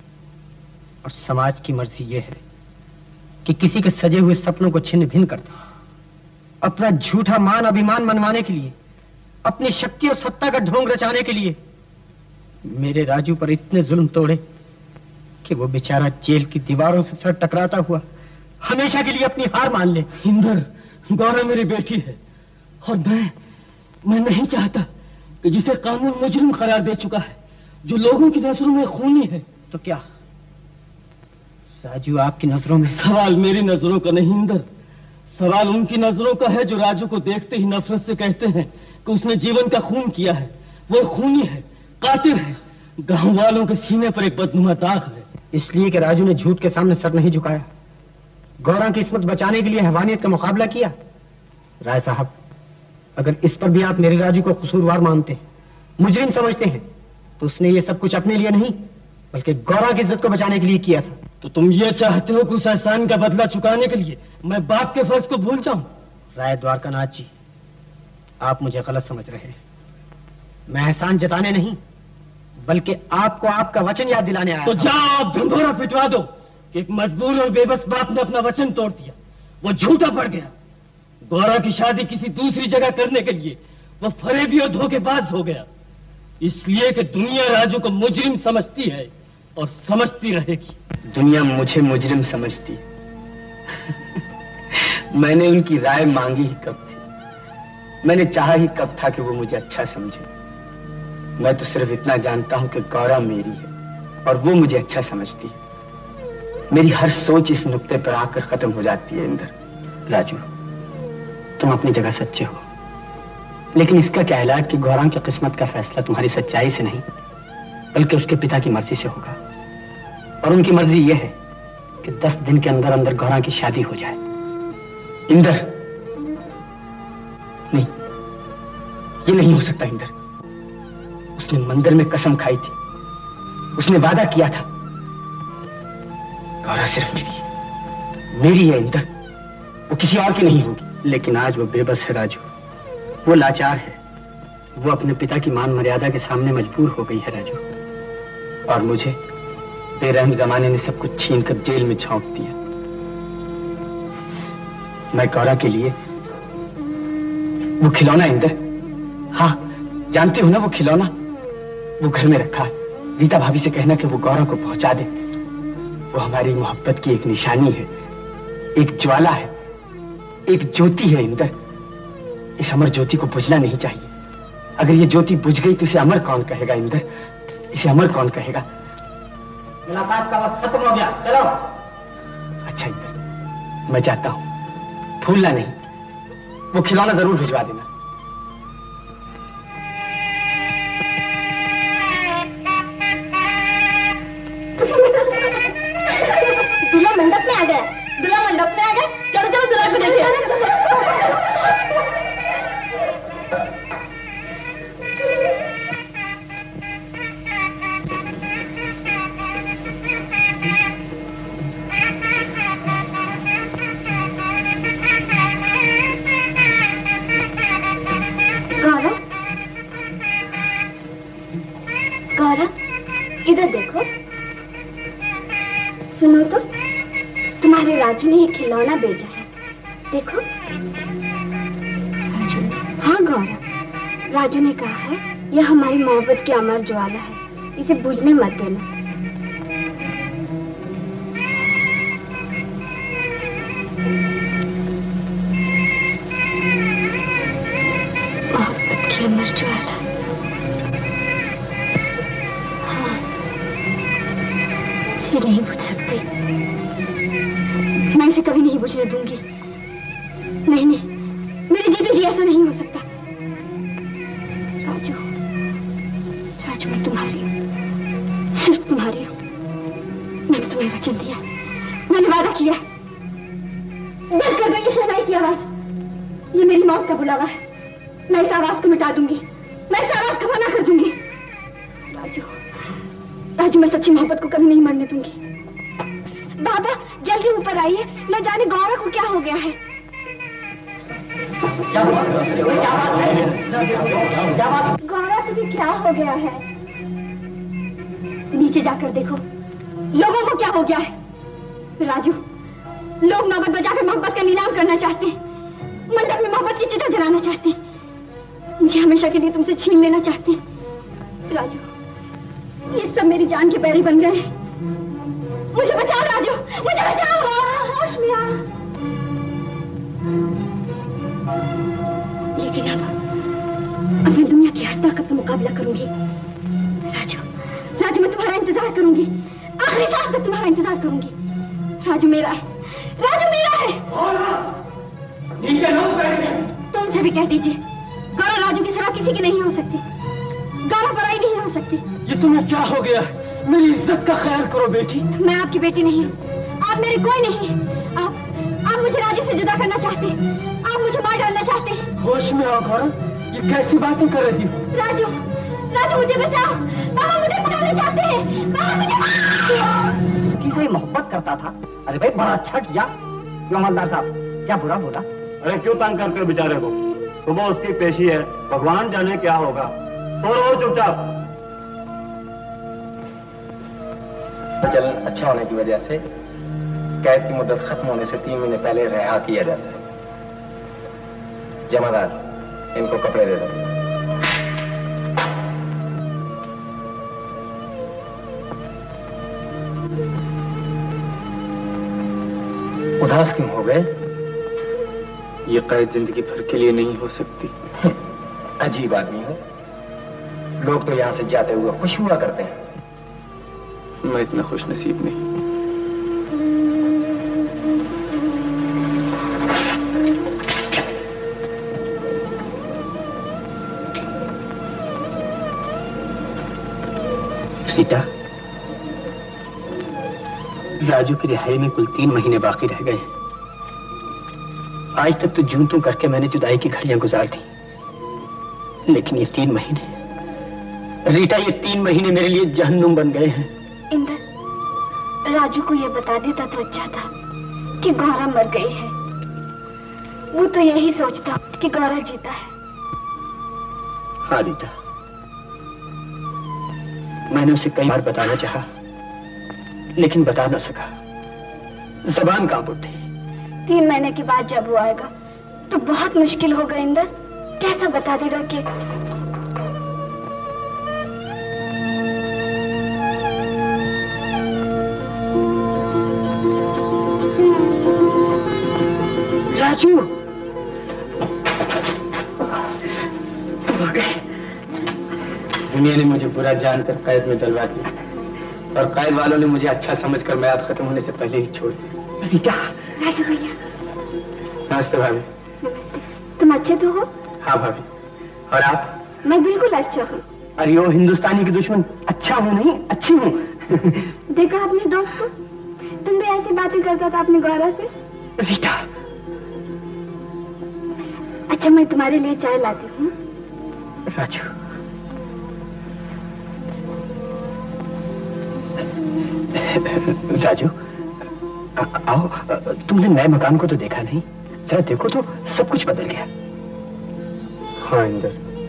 और समाज की मर्जी यह है कि किसी के सजे हुए सपनों को छिन्न भिन्न कर दे, अपना झूठा मान अभिमान मनवाने के लिए, अपनी शक्ति और सत्ता का ढोंग रचाने के लिए मेरे राजू पर इतने जुल्म तोड़े कि वो बेचारा जेल की दीवारों से सर टकराता हुआ हमेशा के लिए अपनी हार मान ले। इंदर, गौरा मेरी बेटी है और मैं नहीं चाहता कि जिसे कानून मुजरिम करार दे चुका है, जो लोगों की नजरों में खूनी है। तो क्या राजू आपकी नजरों में? सवाल मेरी नजरों का नहीं इंदर, सवाल उनकी नजरों का है जो राजू को देखते ही नफरत से कहते हैं कि उसने जीवन का खून किया है, वो खूनी है, कातिल है। गांव वालों के सीने पर एक बदनुमा दाग है। इसलिए कि राजू ने झूठ के सामने सर नहीं झुकाया, गौरा की इस्मत बचाने के लिए हैवानियत का मुकाबला किया। राय साहब, अगर इस पर भी आप मेरे राजू को कसूरवार मानते हैं, मुजरिम समझते हैं, तो उसने ये सब कुछ अपने लिए नहीं बल्कि गौरा की इज्जत को बचाने के लिए किया था। तो तुम ये चाहते हो कि उस एहसान का बदला चुकाने के लिए मैं बाप के फर्ज को भूल जाऊं? राय द्वारकानाथ जी, आप मुझे गलत समझ रहे हैं। मैं एहसान जताने नहीं बल्कि आपको आपका वचन याद दिलाने आया। तो जाओ आप ढंढोरा पिटवा दो कि एक मजबूर और बेबस बाप ने अपना वचन तोड़ दिया, वो झूठा पड़ गया। गौरा की शादी किसी दूसरी जगह करने के लिए वो फरेबी और धोखेबाज हो गया, इसलिए कि दुनिया राजू को मुजरिम समझती है और समझती रहेगी। दुनिया मुझे मुजरिम समझती है। मैंने उनकी राय मांगी ही कब थी, मैंने चाहा ही कब था कि वो मुझे अच्छा समझे। मैं तो सिर्फ इतना जानता हूं कि गौरा मेरी है और वो मुझे अच्छा समझती है। मेरी हर सोच इस नुक्ते पर आकर खत्म हो जाती है। इंदर, राजू, तुम अपनी जगह सच्चे हो, लेकिन इसका क्या इलाज कि गौरा की किस्मत का फैसला तुम्हारी सच्चाई से नहीं बल्कि उसके पिता की मर्जी से होगा, और उनकी मर्जी यह है कि 10 दिन के अंदर अंदर गौरा की शादी हो जाए। इंदर, नहीं, ये नहीं हो सकता। इंदर, उसने मंदिर में कसम खाई थी, उसने वादा किया था। गौरा सिर्फ मेरी है इंदर, वो किसी और की नहीं होगी। लेकिन आज वो बेबस है राजू, वो लाचार है, वो अपने पिता की मान मर्यादा के सामने मजबूर हो गई है राजू। और मुझे बेरहम जमाने ने सब कुछ छीनकर जेल में झोंक दिया। मैं गौरा के लिए वो खिलौना इंदर, हाँ जानते हो ना, वो खिलौना वो घर में रखा। रीता भाभी से कहना कि वो गौरव को पहुंचा दे। वो हमारी मोहब्बत की एक निशानी है, एक ज्वाला है, एक ज्योति है इंदर। इस अमर ज्योति को बुझना नहीं चाहिए। अगर ये ज्योति बुझ गई तो इसे अमर कौन कहेगा इंदर? इसे अमर कौन कहेगा? मुलाकात का वक्त खत्म हो गया, चलो। अच्छा इंदर, मैं जाता हूं। भूलना नहीं, वो खिलौना जरूर भिजवा देना। दूल्हा मंडप में आ गया। दूल्हा मंडप में आ गया। चलो चलो दूल्हा को देखिए। गौरव, गौरव, इधर देखो। सुनो तो, तुम्हारे राजू ने ये खिलौना भेजा है, देखो। राजू? हाँ गौरव, राजू ने कहा है यह हमारी मोहब्बत की अमर ज्वाला है, इसे बुझने मत देना। मोहब्बत की अमर ज्वाला, हाँ, ये नहीं बुझ सकती। मैं इसे कभी नहीं बुझने दूंगी। नहीं नहीं, मेरे जीते जी ऐसा नहीं हो सकता। राजू, राजू मैं तुम्हारी हूँ, सिर्फ तुम्हारी हूँ। मैंने तुम्हें वचन दिया, मैंने वादा किया। बस कर दो ये शहनाई की आवाज, ये मेरी मौत का बुलावा है। मैं इस आवाज को मिटा दूंगी, मैं इस आवाज को मना कर दूंगी। राजू, राजू मैं सच्ची मोहब्बत को कभी नहीं मरने दूंगी। बाबा जल्दी ऊपर आइए, न जाने गौरव को क्या हो गया है। क्या बात है? गौरव तुम्हें क्या हो गया है? नीचे जाकर देखो, लोगों को क्या हो गया है। राजू, लोग नौबत बजाकर मोहब्बत का नीलाम करना चाहते हैं, मंडप में मोहब्बत की चिता जलाना चाहते हैं, मुझे हमेशा के लिए तुमसे छीन लेना चाहते हैं। राजू, ये सब मेरी जान के पैरी बन गए। मुझे बचाओ राजू, मुझे बचाओ। होश में आ। लेकिन अब मैं दुनिया की हर ताकत का मुकाबला करूंगी। राजू, राजू मैं तुम्हारा इंतजार करूंगी, आखिरी सांस तक तुम्हारा इंतजार करूंगी। राजू मेरा है, राजू मेरा है। नीचे लोग बैठे। तो उनसे भी कह दीजिए, गौरव राजू की सिवा किसी की नहीं हो सकती। गौरव पराई नहीं हो सकती। ये तुम्हें क्या हो गया? मेरी इज्जत का ख्याल करो बेटी। मैं आपकी बेटी नहीं हूँ, आप मेरे कोई नहीं हैं। आप मुझे राजू से जुदा करना चाहते हैं, आप मुझे मार डालना चाहते हैं। होश में आओ गौरव, ये कैसी बातें कर रही हो? राजू, राजू मुझे बचाओ। बाबा मुझे मारना चाहते हैं, बाबा मुझे कि कोई मोहब्बत करता था। अरे भाई बड़ा अच्छा किया। क्यों हवलदार साहब, क्या बुरा बोला? अरे क्यों तंग करते हो बेचारे को? सुबह उसकी पेशी है, भगवान जाने क्या होगा। छोड़ो चुपचाप। चलन अच्छा होने की वजह से कैद की मुद्दत खत्म होने से 3 महीने पहले रिहा किया जाता है। जमादार, इनको कपड़े दे दो। उदास क्यों हो गए? ये कैद जिंदगी भर के लिए नहीं हो सकती। अजीब आदमी हो। लोग तो यहां से जाते हुए खुश हुआ करते हैं। मैं इतना खुश नसीब नहीं। रीता, राजू की रिहाई में कुल 3 महीने बाकी रह गए। आज तक तो जूं तू करके मैंने जुदाई की घड़ियां गुजार दी, लेकिन ये 3 महीने, रीटा, ये 3 महीने मेरे लिए जहन्नुम बन गए हैं। इंदर, राजू को ये बता देता तो अच्छा था कि गौरव मर गई है। वो तो यही सोचता कि गौरव जीता है। हाँ रीता, मैंने उसे कई बार बताना चाहा, लेकिन बता न सका। जबान कांप उठी। 3 महीने के बाद जब वो आएगा तो बहुत मुश्किल होगा। इंदर, कैसा बता देगा कि राजू, तुम आ गए। दुनिया ने मुझे बुरा जानकर कैद में डलवा दिया और कैद वालों ने मुझे अच्छा समझकर मैयाद खत्म होने से पहले ही छोड़ दिया। बेटा। राजू भैया। नमस्ते भाभी। नमस्ते। तुम अच्छे तो हो? हाँ भाभी। और आप? मैं बिल्कुल अच्छा हूँ। अरे ओ हिंदुस्तानी की दुश्मन, अच्छा हूँ नहीं अच्छी हूँ। देखा अपने दोस्त को, तुम भी ऐसी बातें करता था अपनी गौरा से। रीटा। अच्छा मैं तुम्हारे लिए चाय लाती हूँ। राजू। राजू आओ, तुमने नए मकान को तो देखा नहीं, जरा देखो तो सब कुछ बदल गया। हाँ इंदर,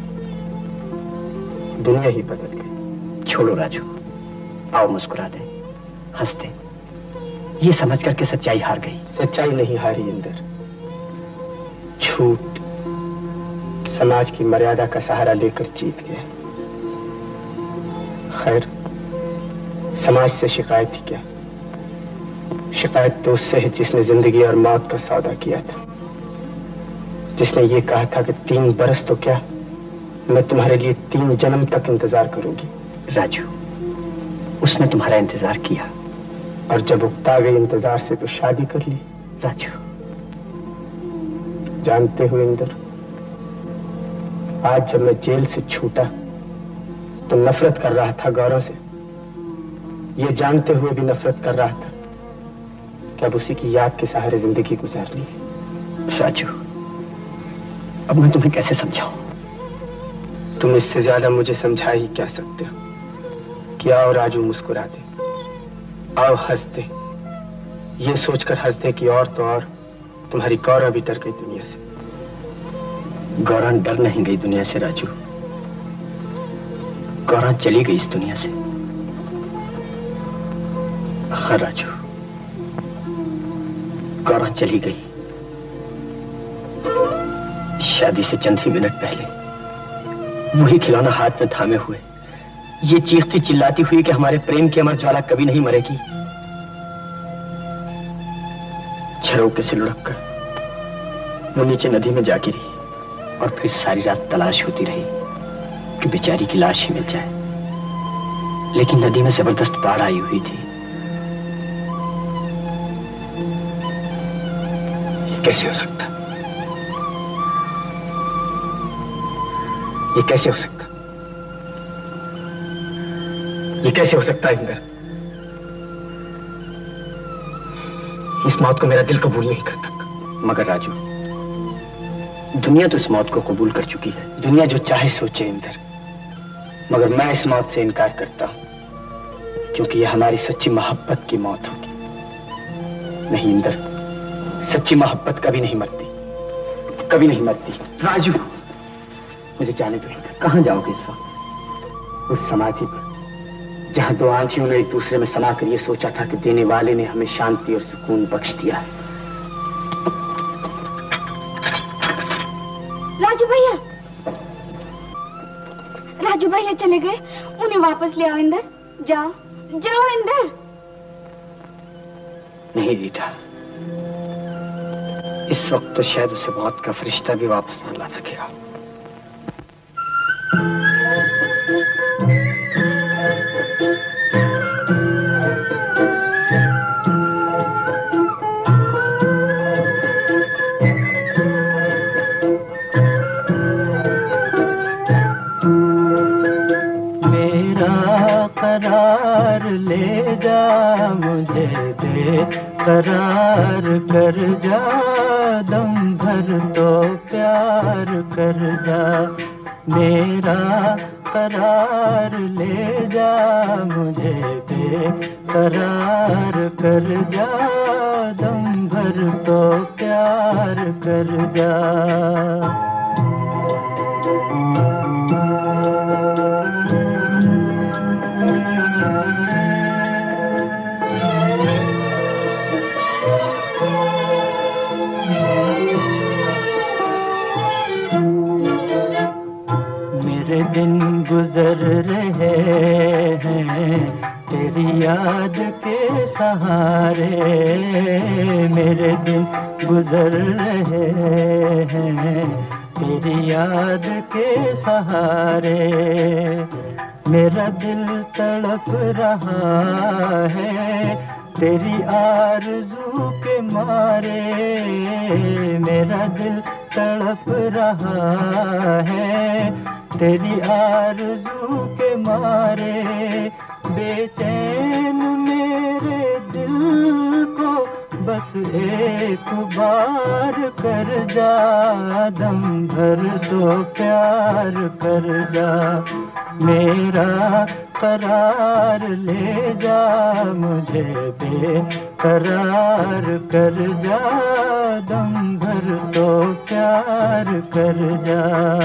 दुनिया ही बदल गई। छोड़ो राजू, आओ मुस्कुरा दे, हंस दे। ये समझ करके सच्चाई हार गई। सच्चाई नहीं हारी इंदर, झूठ समाज की मर्यादा का सहारा लेकर जीत गया। खैर, समाज से शिकायत ही क्या, शिकायत तो उससे है जिसने जिंदगी और मौत का सौदा किया था, जिसने ये कहा था कि 3 बरस तो क्या, मैं तुम्हारे लिए 3 जन्म तक इंतजार करूंगी। राजू, उसने तुम्हारा इंतजार किया और जब उकता गई इंतजार से तो शादी कर ली। राजू, जानते हुए इंदर, आज जब मैं जेल से छूटा तो नफरत कर रहा था गौरव से, ये जानते हुए भी नफरत कर रहा था कि अब उसी की याद के सहारे जिंदगी गुजारनी है। राजू, अब मैं तुम्हें कैसे समझाऊं? तुम इससे ज्यादा मुझे समझा ही क्या सकते हो कि आओ राजू मुस्कुरा दे, आओ हंस दे, ये सोचकर हंस दे कि और तो और तुम्हारी गौरव भी डर गई दुनिया से। गौरव डर नहीं गई दुनिया से राजू, गौरव चली गई इस दुनिया से। हाँ राजू, गौरव चली गई। शादी से चंद ही मिनट पहले वही खिलौना हाथ में थामे हुए, ये चीखती चिल्लाती हुई कि हमारे प्रेम की अमर ज्वाला कभी नहीं मरेगी, झरोखे से लुढ़क कर वो नीचे नदी में जा गिरी और फिर सारी रात तलाश होती रही कि बेचारी की लाश ही मिल जाए। लेकिन नदी में जबरदस्त बाढ़ आई हुई थी। ये कैसे हो सकता? ये कैसे हो सकता? ये कैसे हो सकता है इंदर? इस मौत को मेरा दिल कबूल नहीं करता। मगर राजू, दुनिया तो इस मौत को कबूल कर चुकी है। दुनिया जो चाहे सोचे इंदर, मगर मैं इस मौत से इनकार करता हूं, क्योंकि यह हमारी सच्ची मोहब्बत की मौत होगी। नहीं इंदर, सच्ची मोहब्बत कभी नहीं मरती, कभी नहीं मरती। राजू, मुझे जाने दो। कहां जाओगे इस वक्त? उस समाधि पर जहां 2 आंधियों ने एक दूसरे में समाकर ये सोचा था कि देने वाले ने हमें शांति और सुकून बख्श दिया है। राजू भैया, राजू भैया चले गए, उन्हें वापस ले आओ इंदर। जाओ जाओ इंदर। नहीं रीटा, इस वक्त तो शायद उसे मौत का फरिश्ता भी वापस न ला सकेगा। करार ले जा मुझे दे करार कर जा, दम भर तो प्यार कर जा। मेरा करार ले जा मुझे दे करार कर जा, दम भर तो प्यार कर जा। मेरे दिन गुजर रहे हैं तेरे तेरी याद के सहारे मेरे दिन गुजर रहे हैं, तेरी याद के सहारे मेरा दिल तड़प रहा है, तेरी आरज़ू के मारे मेरा दिल तड़प रहा है, तेरी आरज़ू के मारे बेचैन मेरे दिल को बस एक बार कर जा, दम भर तो प्यार कर जा, मेरा करार ले जा, मुझे बेकरार कर जा, दम भर तो प्यार कर जा।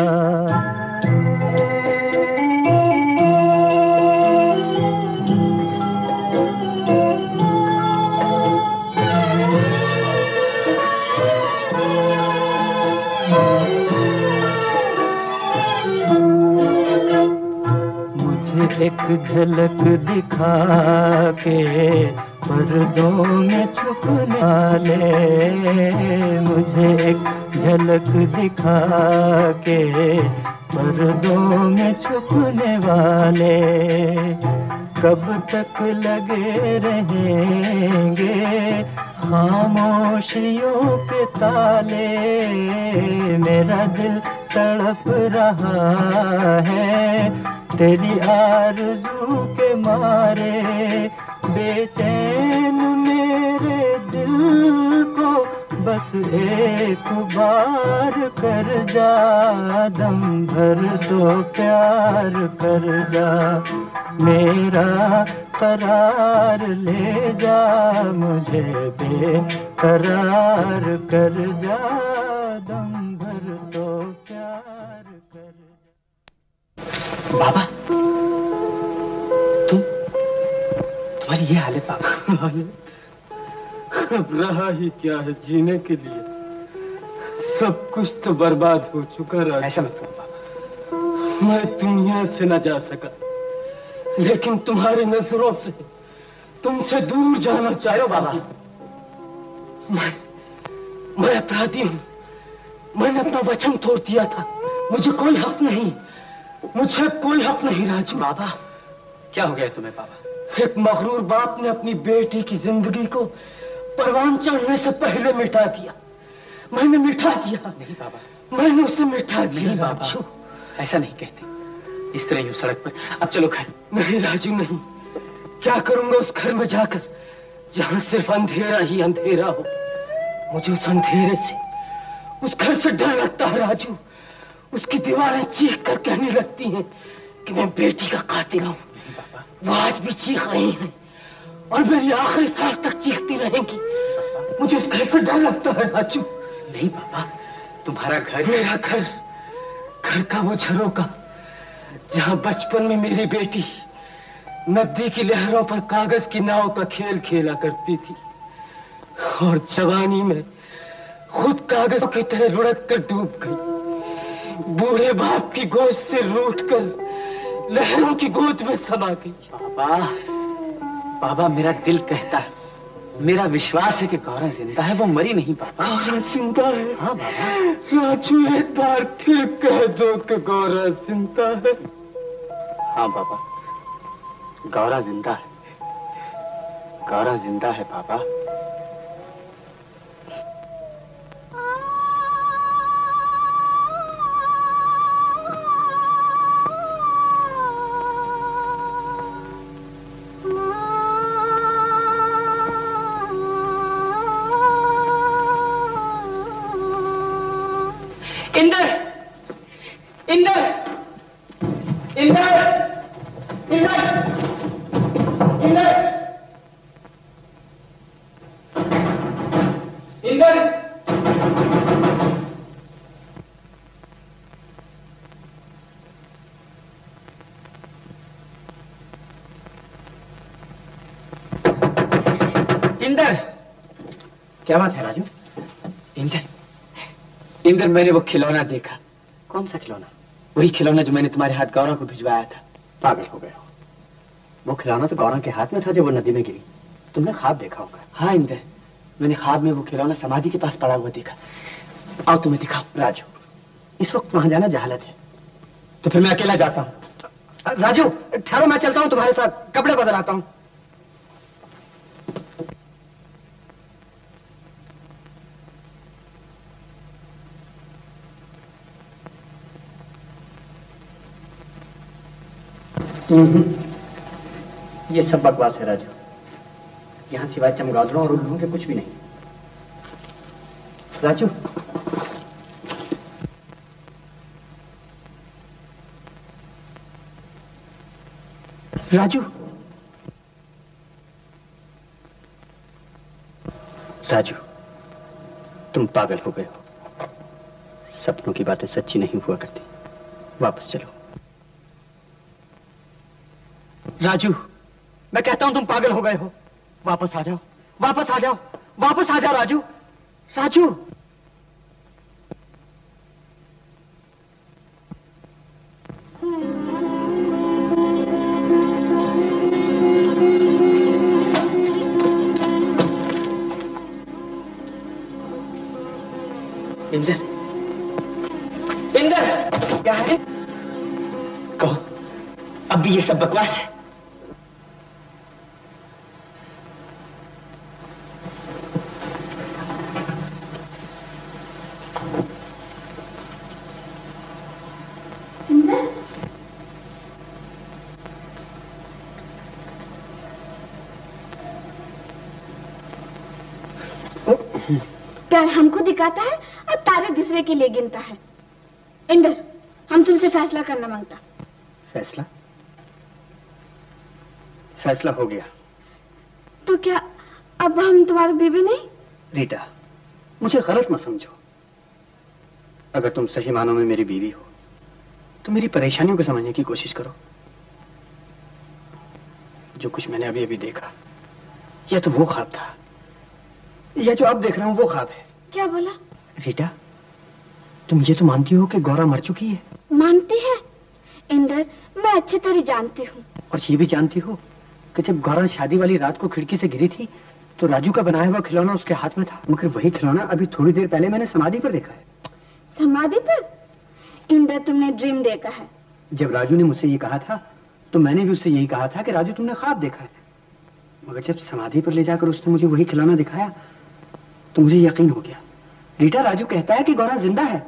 एक झलक दिखा के पर्दों में छुपने वाले, मुझे एक झलक दिखा के पर्दों में छुपने वाले, कब तक लगे रहेंगे खामोशियों के ताले, मेरा दिल तड़प रहा है, तेरी आरज़ू के मारे बेचैन मेरे दिल को बस एक बार कर जा, दम भर तो प्यार कर जा, मेरा करार ले जा, मुझे बेकरार कर जा, दम भर तो प्यार कर जा। बाबा तुम्हारी ये हालत बाबा। अब रहा ही क्या है जीने के लिए, सब कुछ तो बर्बाद हो चुका। ऐसा मत करो बाबा। मैं दुनिया से न जा सका, लेकिन तुम्हारी नजरों से तुमसे दूर जाना चाहता बाबा। मैं अपराधी हूँ, मैंने अपना वचन तोड़ दिया था, मुझे कोई हक नहीं, मुझे कोई हक नहीं राजू। बाबा क्या हो गया तुम्हें बाबा? एक मगरूर बाप ने अपनी बेटी की जिंदगी को परवान चढ़ने से पहले मिटा दिया। मैंने मिटा दिया। नहीं बाबा, मैंने उसे मिटा दिया। नहीं बाबा, ऐसा नहीं कहते, इस तरह ही सड़क पर। अब चलो घर। नहीं राजू नहीं, क्या करूंगा उस घर में जाकर जहां सिर्फ अंधेरा ही अंधेरा हो। मुझे उस अंधेरे से, उस घर से डर लगता है राजू। उसकी दीवारें चीख कर कहने लगती हैं कि मैं बेटी का कातिल हूं। वो आज भी चीख रही हैं और मेरी आखिरी सांस तक चीखती रहेंगी। मुझे उस घर से डर लगता है राजू। नहीं बाबा, तुम्हारा घर, मेरा घर, घर का वो झरोका जहां बचपन में मेरी बेटी नदी की लहरों पर कागज की नाव का खेल खेला करती थी और जवानी में खुद कागज की तरह लुढ़क कर डूब गई। बूढ़े बाप की गोद से रूठकर लहरों की गोद में समा गई। बाबा, बाबा मेरा दिल कहता है, मेरा विश्वास है कि गौरा जिंदा है, वो मरी नहीं बाबा। गौरा जिंदा है? हाँ बाबा। राजू एक बार फिर कह दो कि गौरा जिंदा है। हाँ बाबा, गौरा जिंदा है, गौरा जिंदा है बाबा। इंदर, इंदर, इंदर, इंदर, इंदर, इंदर। इंदर, क्या बात है राजू? इंदर, इंदर, मैंने वो खिलौना देखा। कौन सा खिलौना? वही खिलौना जो मैंने तुम्हारे हाथ गौरा को भिजवाया था। पागल हो गए हो, वो खिलौना तो गौरा के हाथ में था जब वो नदी में गिरी। तुमने ख्वाब देखा होगा। हाँ इंदर, मैंने ख्वाब में वो खिलौना समाधि के पास पड़ा हुआ देखा। आओ तुम्हें दिखाओ। राजू, इस वक्त वहां जाना जहालत है। तो फिर मैं अकेला जाता हूँ। राजू ठहरो, मैं चलता हूँ तुम्हारे साथ, कपड़े बदल आता हूँ। ये सब बकवास है राजू। यहाँ सिवाय चमगादड़ों और उल्लुओं के कुछ भी नहीं। राजू, राजू, राजू, तुम पागल हो गए हो। सपनों की बातें सच्ची नहीं हुआ करती। वापस चलो। राजू, मैं कहता हूं तुम पागल हो गए हो। वापस आ जाओ, वापस आ जाओ, वापस आ जाओ राजू। राजू, इंदर, इंदर, क्या है? कहो, अब भी ये सब बकवास है? प्यार हमको दिखाता है और तारे दूसरे के लिए गिनता है। इंदर, हम तुमसे फैसला करना मांगता। फैसला? फैसला हो गया। तो क्या अब हम तुम्हारी बीवी नहीं? रीटा, मुझे गलत मत समझो। अगर तुम सही मानों में मेरी बीवी हो तो मेरी परेशानियों को समझने की कोशिश करो। जो कुछ मैंने अभी अभी देखा, यह तो वो ख्वाब था। यह जो अब देख रहा हूं वो ख्वाब है। क्या बोला? रीटा, तुम ये तो मानती हो कि गौरा मर चुकी है? मानती है इंदर, मैं अच्छी तरह जानती हूँ। और ये भी जानती हो कि जब गौरा शादी वाली रात को खिड़की से गिरी थी तो राजू का बनाया हुआ खिलौना उसके हाथ में था। मगर वही खिलौना अभी थोड़ी देर पहले मैंने समाधि पर देखा है। समाधि पर? इंदर, तुमने ड्रीम देखा है। जब राजू ने मुझसे ये कहा था तो मैंने भी उससे यही कहा था कि राजू तुमने ख्वाब देखा है। मगर जब समाधि पर ले जाकर उसने मुझे वही खिलौना दिखाया तो मुझे यकीन हो गया। रीटा, राजू कहता है कि गौरा जिंदा है।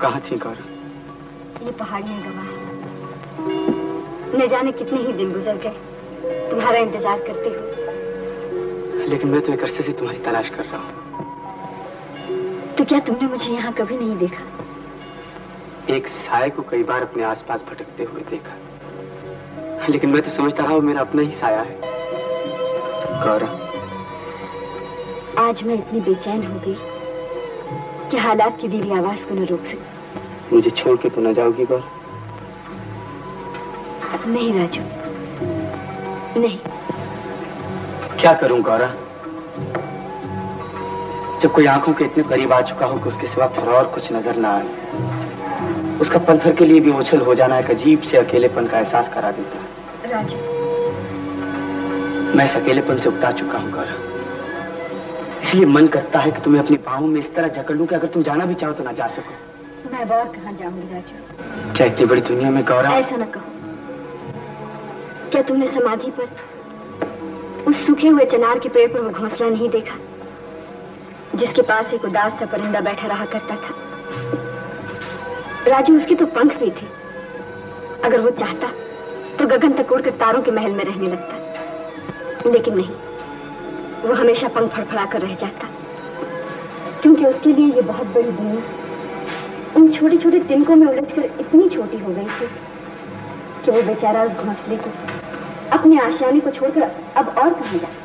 कहाँ थी गौरा? ये पहाड़ियां गवाह है। न जाने कितने ही दिन गुजर गए तुम्हारा इंतजार करते हुए। लेकिन मैं तो एक अरसे से तुम्हारी तलाश कर रहा हूँ। तो क्या तुमने मुझे यहाँ कभी नहीं देखा? एक साये को कई बार अपने आसपास भटकते हुए देखा, लेकिन मैं तो समझता रहा वो मेरा अपना ही साया है। गौरा, आज मैं इतनी बेचैन हो गई कि हालात की धीरी आवाज को न रोक सकी। मुझे छोड़ के तो न जाओगी गौरा? नहीं राजू, नहीं। क्या करूं गौरा? जब कोई आंखों के इतने करीब आ चुका हो कि उसके सिवा फिर और कुछ नजर ना आए, उसका पल भर के लिए भी ओझल हो जाना एक अजीब से अकेलेपन का एहसास करा देता है। राजू, मैं इस अकेलेपन से उबता चुका हूं गौरा, इसलिए मन करता है कि तुम्हें अपनी बाहों में इस तरह जकड़ लूं कि अगर तुम जाना भी चाहो तो ना जा सको। मैं अब और कहाँ जाऊंगी राजू? क्या इतनी बड़ी दुनिया में गौरा? ऐसा न कहो। क्या तुमने समाधि पर उस सूखे हुए चनार के पेड़ पर वो घोंसला नहीं देखा जिसके पास एक उदास सा परिंदा बैठा रहा करता था? राजू, उसके तो पंख भी थे। अगर वो चाहता तो गगन तक उड़कर तारों के महल में रहने लगता, लेकिन नहीं, वो हमेशा पंख फड़फड़ा कर रह जाता, क्योंकि उसके लिए ये बहुत बड़ी दुनिया उन छोटे छोटे तिनकों में उलझकर इतनी छोटी हो गई थी कि वो बेचारा उस घोंसले को, अपने आशियाने को छोड़कर अब और कहां जाए।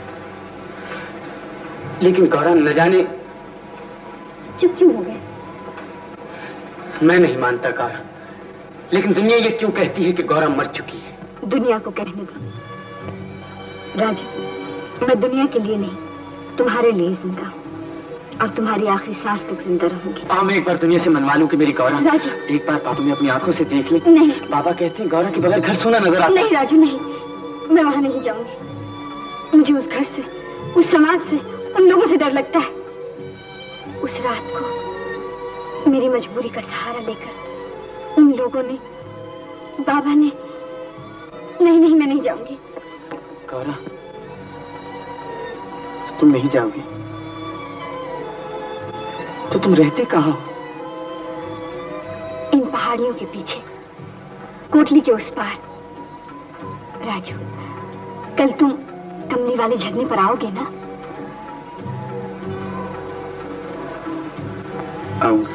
लेकिन गौरा, न जाने चुप क्यों हो गए? मैं नहीं मानता गौरा, लेकिन दुनिया ये क्यों कहती है कि गौरा मर चुकी है? दुनिया को कहने दो राजू। मैं दुनिया के लिए नहीं, तुम्हारे लिए जिंदा हूँ और तुम्हारी आखिरी सांस तक जिंदा रहूंगी। मैं एक बार दुनिया से मनवा लूं कि मेरी गौरा राजू, एक बार बाबू में अपनी आंखों से देख ले। नहीं। बाबा कहते हैं गौरा के बगैर घर सोना नजर आता। नहीं राजू, नहीं, मैं वहां नहीं जाऊंगी। मुझे उस घर से, उस समाज से, उन लोगों से डर लगता है। उस रात को मेरी मजबूरी का सहारा लेकर उन लोगों ने, बाबा ने, नहीं नहीं, मैं नहीं जाऊंगी। गौरा, तुम नहीं जाओगी तो तुम रहते कहाँ हो? इन पहाड़ियों के पीछे, कोटली के उस पार। राजू, कल तुम कमली वाले झरने पर आओगे ना? आऊंगा।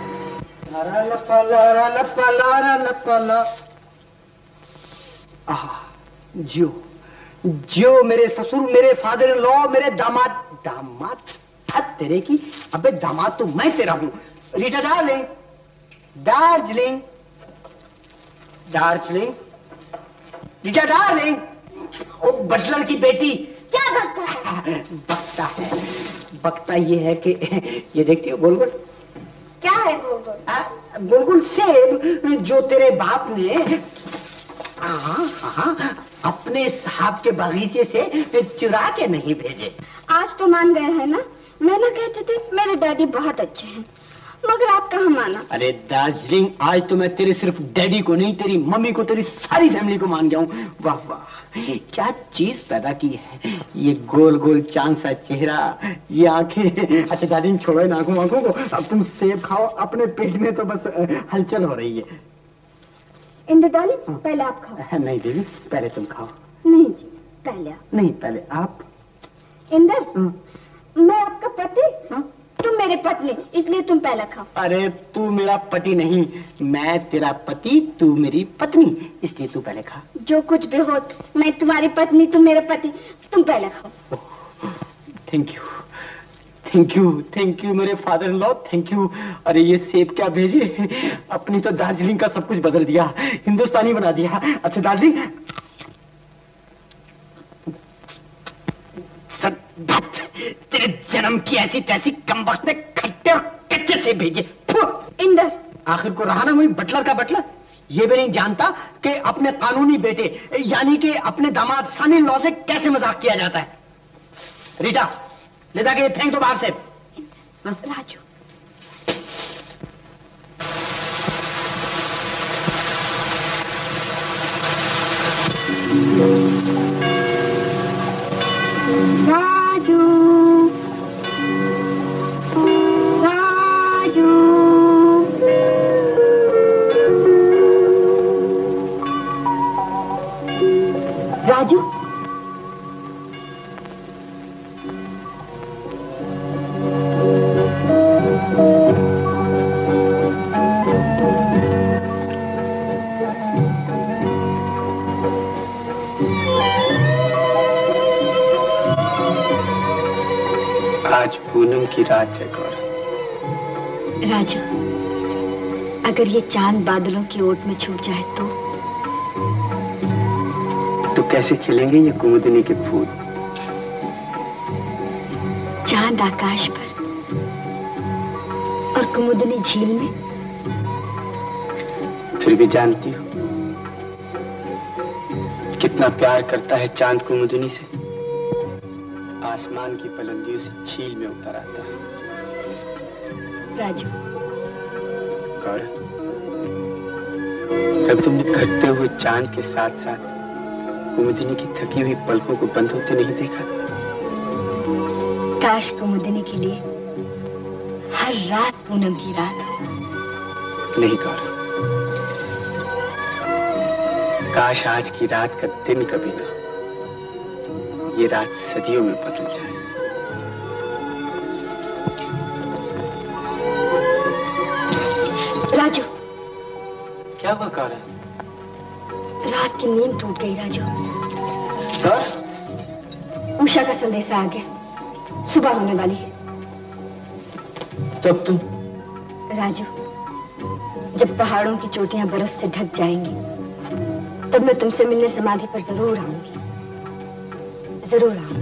जो मेरे ससुर, मेरे फादर इन लॉ, मेरे दामाद। दामाद तेरे की? अबे दामाद तो मैं तेरा हूं। Rita darling, Darjeeling, Darjeeling, Rita darling. ओ बटलर की बेटी। क्या बकता है? बकता है, बकता ये है कि ये देखती हो गोलगोल? क्या है गोलगोल? गोलगोल सेब जो तेरे बाप ने अपने साहब के बगीचे से चुरा के नहीं भेजे। आज तो मान गए हैं ना? मैं ना कहते थे मेरे डैडी बहुत अच्छे हैं, मगर आप कहाँ माना? अरे दार्जिलिंग, आज तो मैं तेरे सिर्फ डैडी को नहीं, तेरी मम्मी को, तेरी सारी फैमिली को मान गया हूँ। वाह वाह, क्या चीज पैदा की है। ये गोल गोल चांद सा चेहरा, ये आंखें। अच्छा दार्जिलिंग, छोड़ो इन आंखों को, अब तुम सेब खाओ। अपने पेट में तो बस हलचल हो रही है। इंदर डार्लिंग, पहले आप खाओ। नहीं देवी, पहले तुम खाओ। नहीं जी, पहले आप। नहीं, पहले आप। इंदर, मैं आपका पति, तुम मेरे पत्नी, इसलिए तुम पहला खाओ। अरे तू मेरा पति नहीं, मैं तेरा पति, तू मेरी पत्नी, इसलिए तू पहले खा। जो कुछ भी हो, मैं तुम्हारी पत्नी, तुम मेरे पति, तुम पहले खाओ। Thank you, thank you, thank you मेरे father in law, thank you. अरे ये सेब क्या भेजे, अपनी तो दार्जिलिंग का सब कुछ बदल दिया, हिंदुस्तानी बना दिया। अच्छा दार्जिलिंग, तेरे जन्म की ऐसी तैसी कमबख्त ने खट्टे और कच्चे से भेजे। इंदर, आखिर को रहा ना वही बटलर का बटलर। ये भी नहीं जानता कि अपने कानूनी बेटे यानी कि अपने दामाद सन इन लॉ से कैसे मजाक किया जाता है। रीटा, ले जाके फेंक दो बाहर से। राजू, राजू, राजू, की रात है गौरा। राजू, अगर ये चांद बादलों की ओट में छूट जाए तो कैसे खिलेंगे ये कुमुदिनी के फूल? चांद आकाश पर और कुमुदिनी झील में। फिर भी जानती हो कितना प्यार करता है चांद कुमुदिनी से। आसमान की बुलंदियों से झील में उतर आता है। राजू, गौरा, कब तुमने घटते हुए चांद के साथ साथ कुमुदिनी की थकी हुई पलकों को बंद होते नहीं देखा? काश कुमुदिनी के लिए हर रात पूनम की रात हो। नहीं गौरा, काश आज की रात का दिन कभी ना हो। ये रात सदियों में बदल जाए। राजू, क्या हुआ गौरा? रात की नींद टूट गई राजू। उषा का संदेशा आ गया, सुबह होने वाली है। तब तुम? राजू, जब पहाड़ों की चोटियां बर्फ से ढक जाएंगी तब मैं तुमसे मिलने समाधि पर जरूर आऊंगी, जरूर आऊंगी।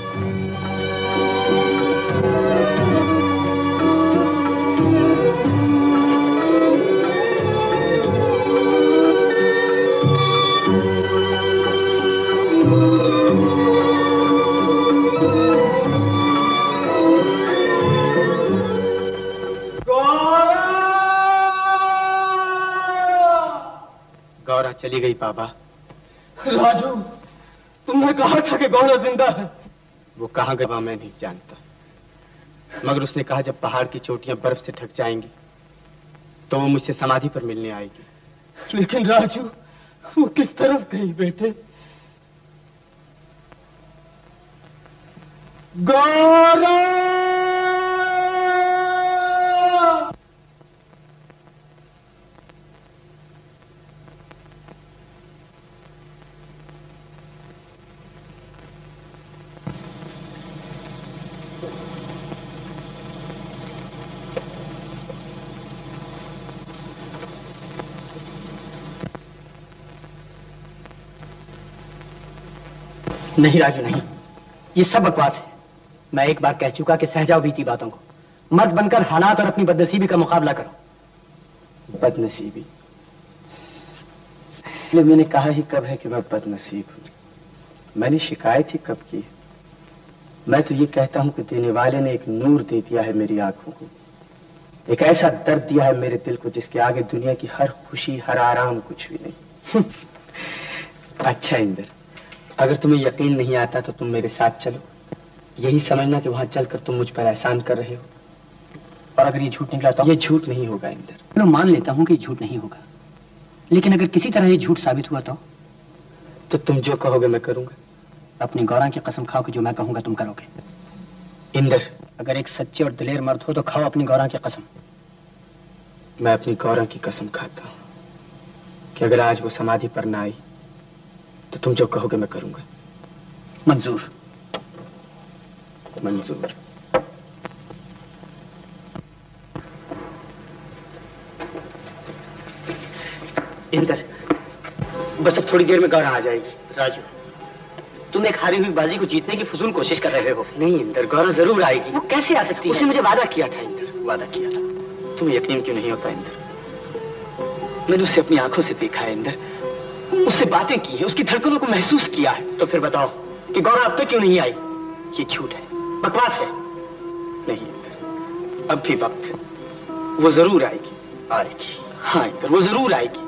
गौरा चली गई बाबा। राजू, तुमने कहा था कि गौरा जिंदा है। वो कहाँ गया मैं नहीं जानता, मगर उसने कहा जब पहाड़ की चोटियां बर्फ से ढक जाएंगी तो वो मुझसे समाधि पर मिलने आएगी। लेकिन राजू, वो किस तरफ गई बेटे? गौरा! नहीं राजू, नहीं, ये सब बकवास है। मैं एक बार कह चुका कि सहजाओ बीती बातों को। मर्द बनकर हालात और अपनी बदनसीबी का मुकाबला करो। बदनसीबी? मैंने कहा ही कब है कि मैं बदनसीब हूं? मैंने शिकायत ही कब की? मैं तो ये कहता हूं कि देने वाले ने एक नूर दे दिया है मेरी आंखों को, एक ऐसा दर्द दिया है मेरे दिल को जिसके आगे दुनिया की हर खुशी हर आराम कुछ भी नहीं। अच्छा इंदर, अगर तुम्हें यकीन नहीं आता तो तुम मेरे साथ चलो। यही समझना कि वहां चलकर तुम मुझ पर एहसान कर रहे हो। और अगर ये झूठ निकला तो? ये झूठ नहीं होगा इंदर। मैं मान लेता हूं कि झूठ नहीं होगा, लेकिन अगर किसी तरह ये झूठ साबित हुआ तो तुम जो कहोगे मैं करूंगा। अपनी गौरा की कसम खाओ कि जो मैं कहूंगा तुम करोगे। इंदर, अगर एक सच्चे और दिलेर मर्द हो तो खाओ अपनी गौरा की कसम। मैं अपनी गौरा की कसम खाता हूं कि अगर आज वो समाधि पर ना आई तो तुम जो कहोगे मैं करूंगा। मंजूर। मंजूर। इंदर, बस अब थोड़ी देर में गौरा आ जाएगी। राजू, तुम एक हारी हुई बाजी को जीतने की फजूल कोशिश कर रहे हो। नहीं इंदर, गौरा जरूर आएगी। वो कैसे आ सकती है? उसने मुझे वादा किया था इंदर, वादा किया था। तुम्हें यकीन क्यों नहीं होता इंदर? मैंने उसे अपनी आंखों से देखा है इंदर, उससे बातें की है, उसकी धड़कनों को महसूस किया है। तो फिर बताओ कि गौरा अब तक क्यों नहीं आई? ये झूठ है, बकवास है। नहीं इंदर, अब भी वक्त है, वो जरूर आएगी। आएगी? हाँ इंदर, वो जरूर आएगी।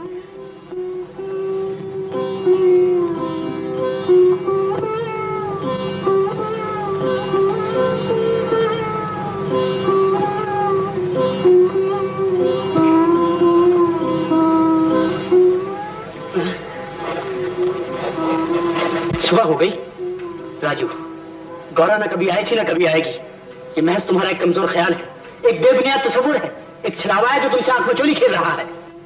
सुबह हो गई। राजू, गौरा ना कभी आई थी ना कभी आएगी। ये महज तुम्हारा एक कमजोर ख्याल है, एक बेबुनियाद तस्वुर है, एक छलावा है जो तुमसे आंख में चोली खेल रहा है।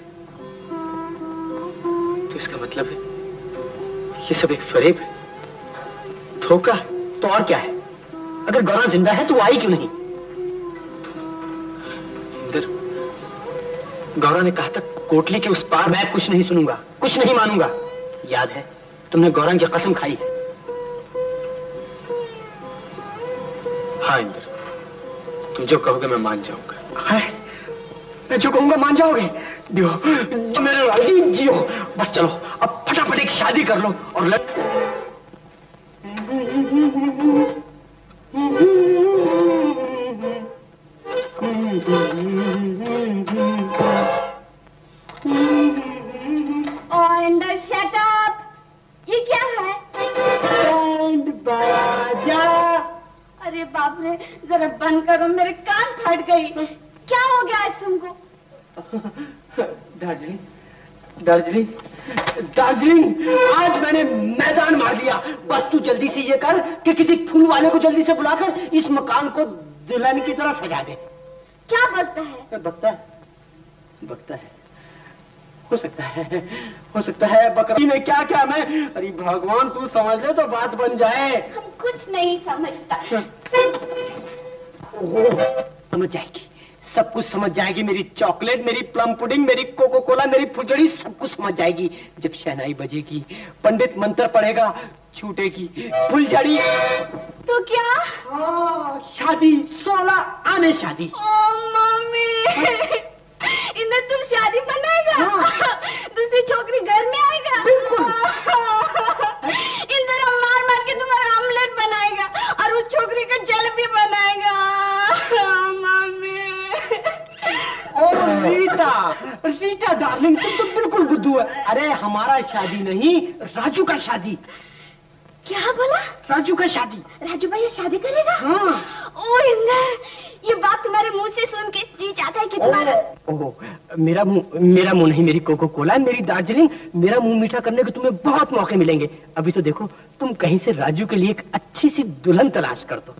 तो इसका मतलब है ये सब एक फरेब है, धोखा है। तो और क्या है? अगर गौरा जिंदा है तो वो आई क्यों नहीं? गौरा ने कहा था कोटली के उस पार। मैं कुछ नहीं सुनूंगा, कुछ नहीं मानूंगा। याद है तुमने गौरा की कसम खाई है। हाँ इंद्र, तुम जो कहोगे मैं मान जाऊंगा। है? मैं जो कहूंगा मान जाओगे? जियो मेरे राजीव, जियो। बस चलो अब फटाफट एक शादी कर लो और इंदर शट अप। ये क्या है? बैंड बाजा। अरे बाप रे, जरा बंद करो, मेरे कान फट गई। क्या हो गया आज तुमको? दार्जिलिंग, दार्जिलिंग, दार्जिलिंग, आज मैंने मैदान मार लिया। बस तू जल्दी से ये कर कि किसी फूल वाले को जल्दी से बुलाकर इस मकान को दुल्हन की तरह सजा दे। क्या बकता है? बकता है, बकता है। हो सकता है बकरी ने क्या क्या मैं। अरे भगवान तू समझ ले तो बात बन जाए। हम कुछ नहीं समझता। समझ जाएगी, सब कुछ समझ जाएगी। मेरी चॉकलेट, मेरी प्लम पुडिंग, मेरी कोको कोला, मेरी फुलझड़ी, सब कुछ समझ जाएगी। जब शहनाई बजेगी, पंडित मंत्र पढ़ेगा, छूटेगी फुलझड़ी। तो क्या? शादी, 16 आने शादी। ओ मम्मी, इंदर तुम शादी बनाएगा? दूसरी छोकरी घर में आएगा? बिल्कुल। इंदर हम मार मार के तुम्हारा आमलेट बनाएगा और उस छोकरी का जलेबी बनाएगा। मम्मी। ओ रीटा, रीटा डार्लिंग, तुम तो बिल्कुल बुद्धू है। अरे हमारा शादी नहीं, राजू का शादी। क्या बोला? राजू का शादी। राजू भैया शादी करेगा? हाँ। ओ इंदर, ये बात तुम्हारे मुंह से सुन के जी चाहता है कि तुम्हारा। ओह, मेरा मुंह नहीं, मेरी कोको कोला, मेरी दार्जिलिंग। मेरा मुंह मीठा करने के तुम्हें बहुत मौके मिलेंगे। अभी तो देखो, तुम कहीं से राजू के लिए एक अच्छी सी दुल्हन तलाश कर दो।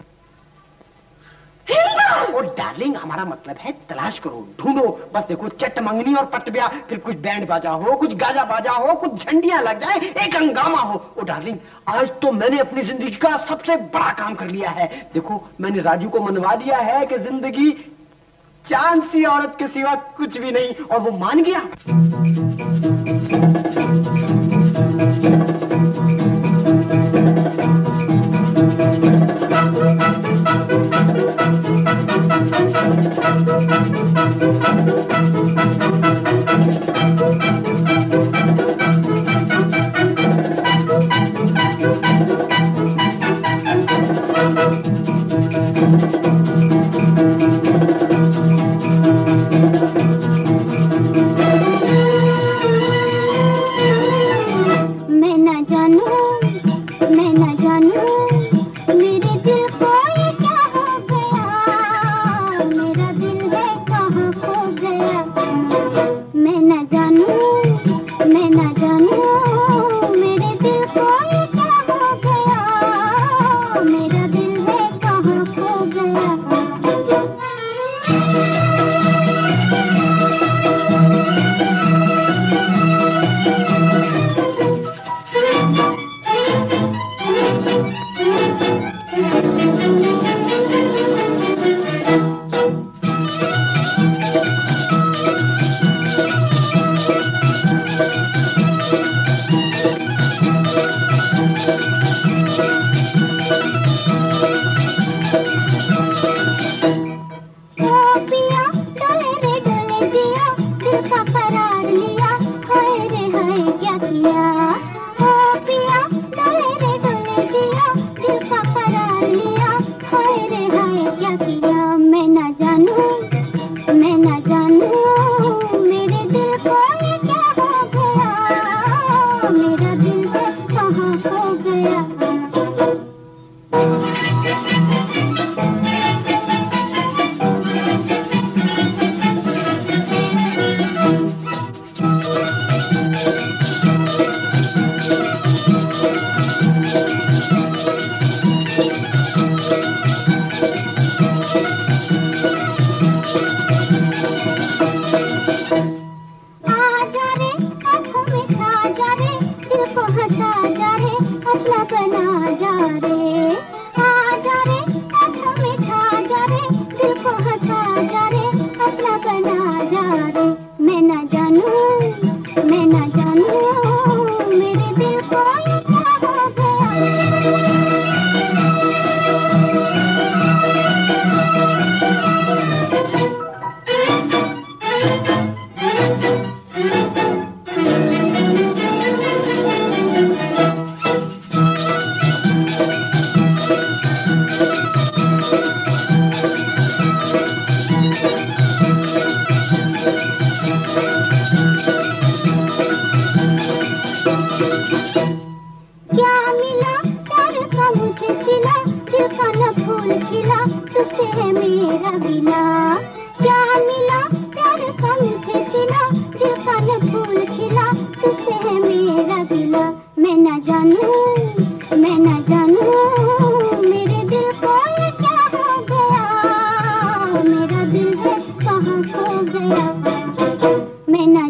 ओ डार्लिंग, हमारा मतलब है तलाश करो, ढूंढो। बस देखो, चट मंगनी और पट ब्याह, फिर कुछ बैंड बाजा हो, कुछ गाजा बाजा हो, कुछ झंडियां लग जाए, एक हंगामा हो। ओ डार्लिंग, आज तो मैंने अपनी जिंदगी का सबसे बड़ा काम कर लिया है। देखो, मैंने राजू को मनवा दिया है कि जिंदगी चांद सी औरत के सिवा कुछ भी नहीं, और वो मान गया।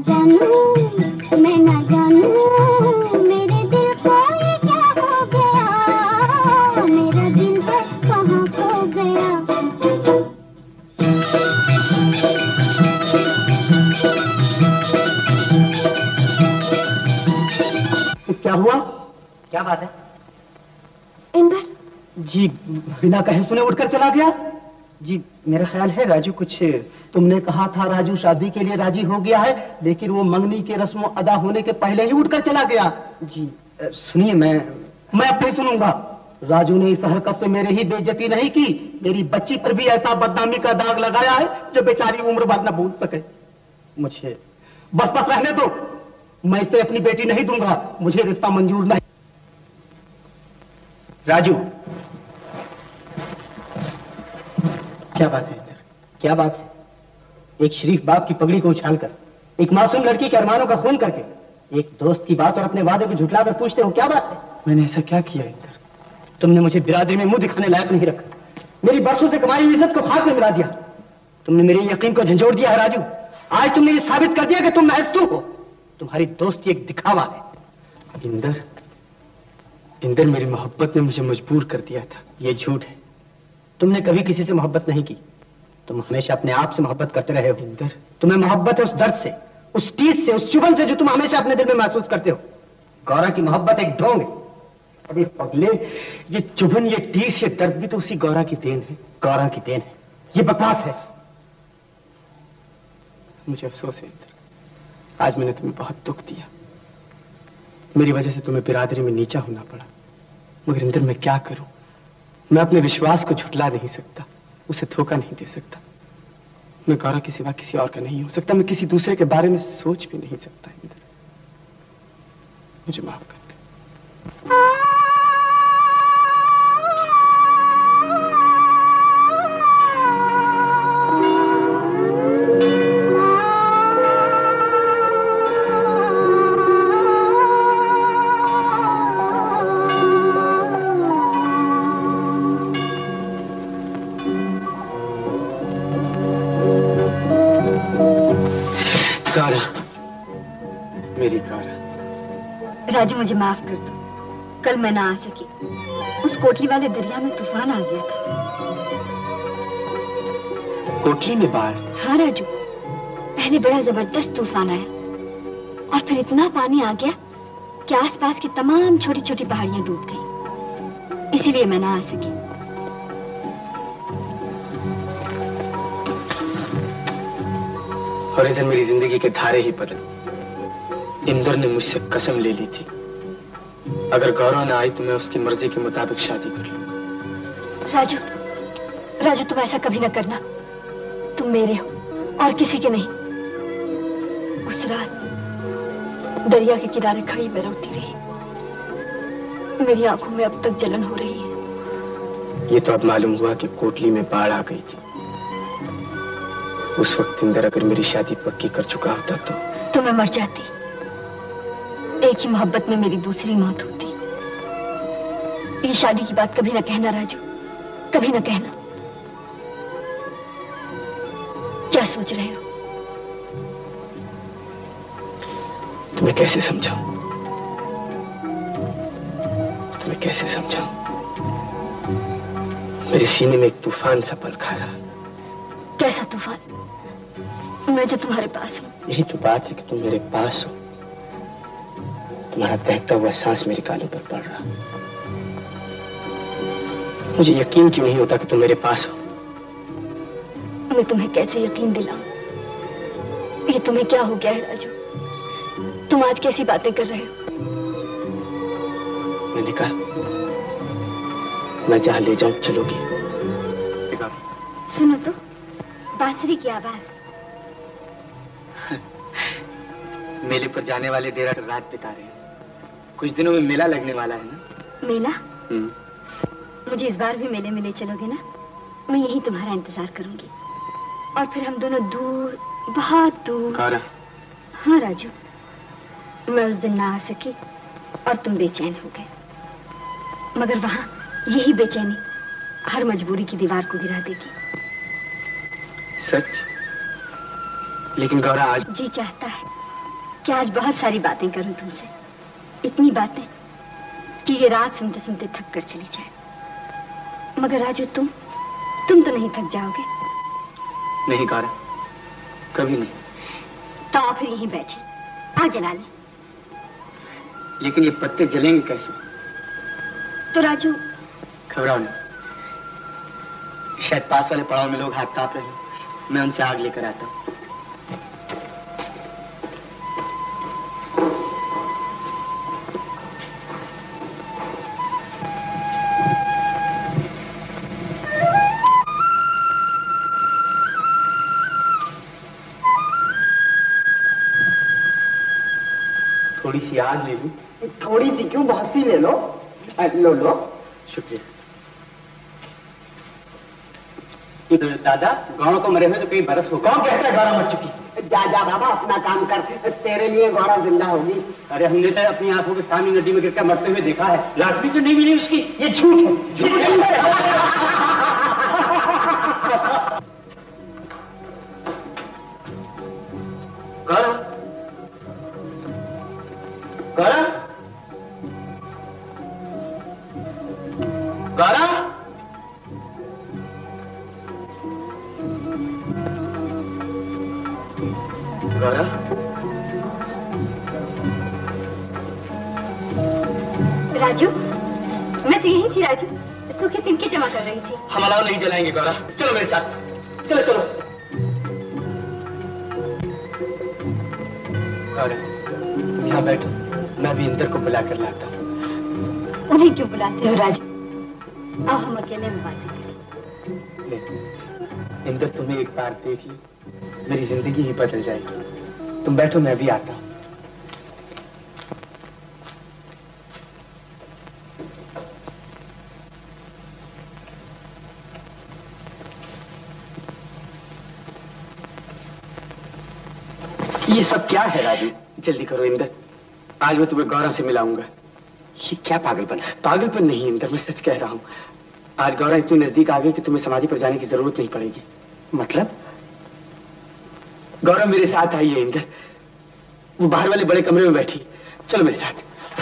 जानू मैं ना जानू मेरे दिल को ये क्या हो गया, मेरा दिल है कहाँ खो गया। क्या हुआ? क्या बात है? इंदर जी बिना कहे सुने उठकर चला गया। जी मेरा ख्याल है राजू कुछ, तुमने कहा था राजू शादी के लिए राजी हो गया है, लेकिन वो मंगनी के रस्मों अदा होने के पहले ही उठकर चला गया। जी सुनिए, मैं अब नहीं सुनूंगा। राजू ने इस हरकत से मेरे ही बेइज्जती नहीं की, मेरी बच्ची पर भी ऐसा बदनामी का दाग लगाया है जो बेचारी उम्र भर न भूल सके। मुझे बस रहने दो, मैं इसे अपनी बेटी नहीं दूंगा, मुझे रिश्ता मंजूर नहीं। राजू क्या बात है इंदर, क्या बात है? एक शरीफ बाप की पगड़ी को उछालकर, एक मासूम लड़की के अरमानों का खून करके, एक दोस्त की बात और अपने वादे को झुठलाकर पूछते हो क्या बात है? मैंने ऐसा क्या किया इंदर? तुमने मुझे बिरादरी में मुंह दिखाने लायक नहीं रखा, मेरी बरसों से कमाई हुई इज्जत को खाक में मिला दिया, तुमने मेरे यकीन को झंझोड़ दिया है राजू। आज तुमने ये साबित कर दिया कि तुम महज तू हो, तुम्हारी दोस्ती एक दिखावा है। इंदर मेरी मोहब्बत ने मुझे मजबूर कर दिया था, ये झूठ है। तुमने कभी किसी से मोहब्बत नहीं की, तुम हमेशा अपने आप से मोहब्बत करते रहे हो। इंदर तुम्हें मोहब्बत है उस दर्द से, उस टीस से, उस चुभन से जो तुम हमेशा अपने दिल में महसूस करते हो। गौरा की मोहब्बत एक ढोंग है। अरे पगले, ये चुभन, ये टीस, ये दर्द भी तो उसी गौरा की देन है, गौरा की देन है, ये बकवास है। मुझे अफसोस है इंदर, आज मैंने तुम्हें बहुत दुख दिया, मेरी वजह से तुम्हें बिरादरी में नीचा होना पड़ा। मगर इंदर मैं क्या करूं, मैं अपने विश्वास को झुठला नहीं सकता, उसे धोखा नहीं दे सकता। मैं गौरा के सिवा किसी और का नहीं हो सकता, मैं किसी दूसरे के बारे में सोच भी नहीं सकता। इंदर मुझे माफ कर दे। मेरी गौरा, राजू मुझे माफ कर दो, कल मैं ना आ सकी, उस कोटली वाले दरिया में तूफान आ गया था। कोटली में बाढ़? हाँ राजू, पहले बड़ा जबरदस्त तूफान आया और फिर इतना पानी आ गया कि आसपास की तमाम छोटी छोटी पहाड़ियां डूब गई, इसीलिए मैं ना आ सकी। और इधर मेरी जिंदगी के धारे ही बदल। इंदर ने मुझसे कसम ले ली थी, अगर गौरव ना आई तो मैं उसकी मर्जी के मुताबिक शादी कर लूं। राजू, राजू तुम ऐसा कभी ना करना, तुम मेरे हो और किसी के नहीं। उस रात दरिया के किनारे खड़ी मैं रोती रही, मेरी आंखों में अब तक जलन हो रही है। ये तो अब मालूम हुआ कि कोटली में बाढ़ आ गई थी। उस वक्त इंदर अगर मेरी शादी पक्की कर चुका होता तो मैं मर जाती, एक ही मोहब्बत में मेरी दूसरी मौत होती। ये शादी की बात कभी ना कहना राजू, कभी ना कहना। क्या सोच रहे हो? तुम्हें कैसे समझाऊं, तुम्हें कैसे समझाऊं? मेरे सीने में एक तूफान सा पल खा रहा। कैसा तूफान? मैं जो तुम्हारे पास हूँ। यही तो बात है कि तुम मेरे पास हो, तुम्हारा बहता हुआ सांस मेरे गालों पर पड़ रहा। मुझे यकीन क्यों नहीं होता कि तुम मेरे पास हो? मैं तुम्हें कैसे यकीन दिलाऊं? ये तुम्हें क्या हो गया है राजू? तुम आज कैसी बातें कर रहे हो? मैंने कहा मैं जहां ले जाऊं चलोगी? सुनो तो, बांसुरी की आवाज। मेले पर जाने वाले डेरा रात बिता रहे हैं। कुछ दिनों में मेला लगने वाला है ना? मेला? मुझे इस बार भी मेले में ले चलोगे ना? मैं यही तुम्हारा इंतजार करूंगी और फिर हम दोनों दूर, बहुत दूर। हाँ राजू, मैं उस दिन ना आ सकी और तुम बेचैन हो गए, मगर वहां यही बेचैनी हर मजबूरी की दीवार को गिरा देगी। सच? लेकिन गौरा आज जी चाहता है कि आज बहुत सारी बातें करूं तुमसे, इतनी बातें कि ये रात सुनते सुनते थक कर चली जाए। मगर राजू तुम तो नहीं थक जाओगे? नहीं गौरा, कभी नहीं। तो आओ फिर यहीं बैठे, आग जला लें। लेकिन ये पत्ते जलेंगे कैसे? तो राजू घबराओ नहीं, शायद पास वाले पड़ाव में लोग हाथ ताप रहे हैं, मैं उनसे आग लेकर आता हूँ। थोड़ी सी आग ले लूं? थोड़ी सी क्यों, बहुत सी ले लो। लो लो। शुक्रिया। दादा, गौरा को मरे हुए तो कई बरस हो। कौन कहता है गौरा मर चुकी? जा जा बाबा, अपना काम कर, तेरे लिए गौरा जिंदा होगी। अरे हमने तो अपनी आंखों के सामने नदी में गिरकर मरते हुए देखा है। लाश भी तो नहीं मिली उसकी। ये झूठ है, झूठ है। गौरा, गौरा, गौरा, गौरा, राजू, मैं तो यही थी राजू, सूखे तिनके जमा कर रही थी। हम अलाव नहीं जलाएंगे गौरा, चलो मेरे साथ, चलो चलो। गौरा, यहाँ बैठो, मैं भी इंदर को बुला कर लाता हूँ। उन्हें क्यों बुलाते हो राजू? आओ हम अकेले में बातें करें। इंदर, तुम्हें एक बार देख ली, मेरी जिंदगी ही बदल जाएगी। तुम बैठो, मैं भी आता हूँ। ये सब क्या है राजू? जल्दी करो इंदर, आज मैं तुम्हें गौरा से मिलाऊंगा। ये क्या पागलपन है? पागलपन नहीं इंदर, मैं सच कह रहा हूँ। आज गौरा इतनी नजदीक आ गई कि तुम्हें समाधि पर जाने की जरूरत नहीं पड़ेगी। मतलब? गौरा मेरे साथ आई है इंदर, वो बाहर वाले बड़े कमरे में बैठी। चलो मेरे साथ।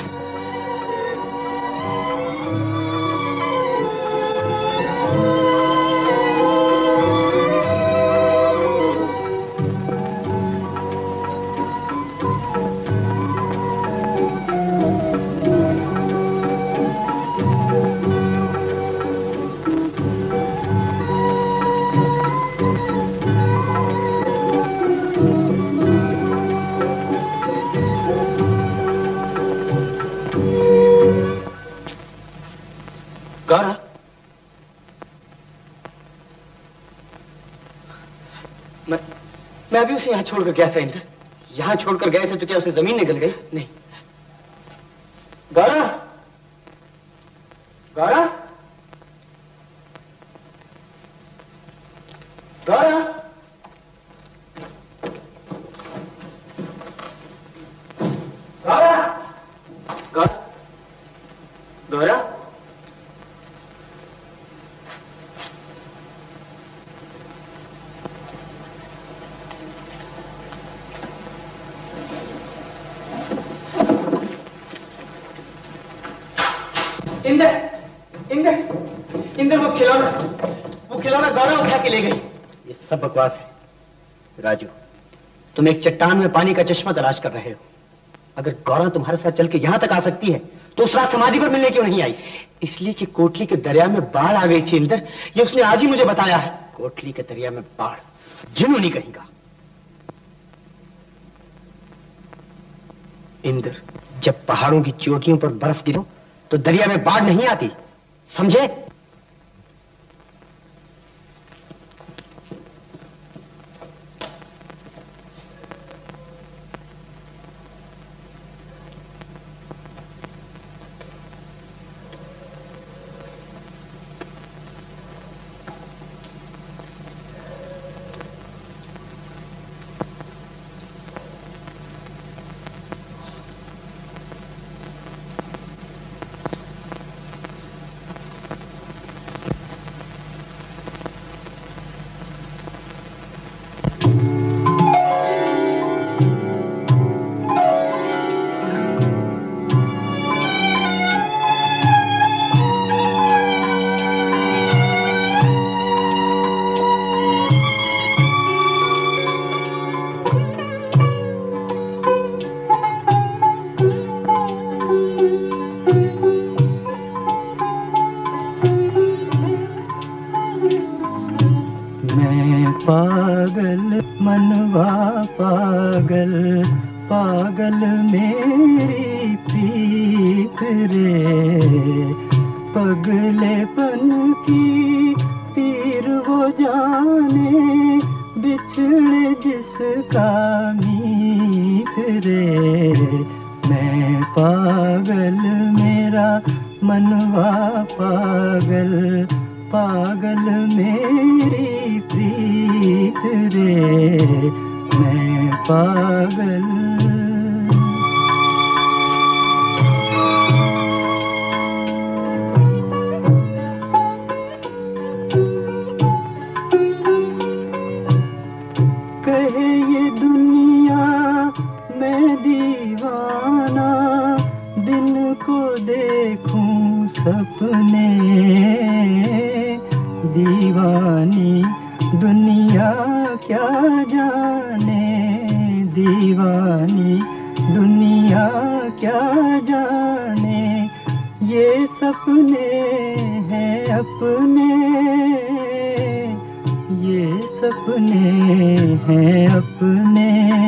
गौरा, मैं अभी उसे यहाँ छोड़कर गया था इंदर। यहाँ छोड़कर गए थे तो क्या उसे जमीन निकल गई? नहीं। गौरा, गौरा, गौरा, गौरा, गौरा, गौरा, इंदर, इंदर, इंदर, वो खिलौना गौरा उठा के ले गई। ये सब बकवास है राजू। तुम एक चट्टान में पानी का चश्मा तलाश कर रहे हो। अगर गौरा तुम्हारे साथ चल के यहां तक आ सकती है तो उस रात समाधि पर मिलने क्यों नहीं आई? इसलिए कि कोटली के दरिया में बाढ़ आ गई थी इंदर, ये उसने आज ही मुझे बताया है। कोटली के दरिया में बाढ़, जुनूनी कहेगा। इंदर, जब पहाड़ों की चोटियों पर बर्फ गिरो तो दरिया में बाढ़ नहीं आती, समझे? पागल मेरी प्रीत रे। पगलेपन की पीर वो जाने, बिछड़े जिसका मीत रे। मैं पागल मेरा मनवा पागल, पागल मेरी प्रीत रे। मैं पागल। कहे ये दुनिया मैं दीवाना, दिन को देखूं सपने। दीवानी दुनिया क्या जाने, दीवानी दुनिया क्या जाने। ये सपने हैं अपने, ये सपने हैं अपने।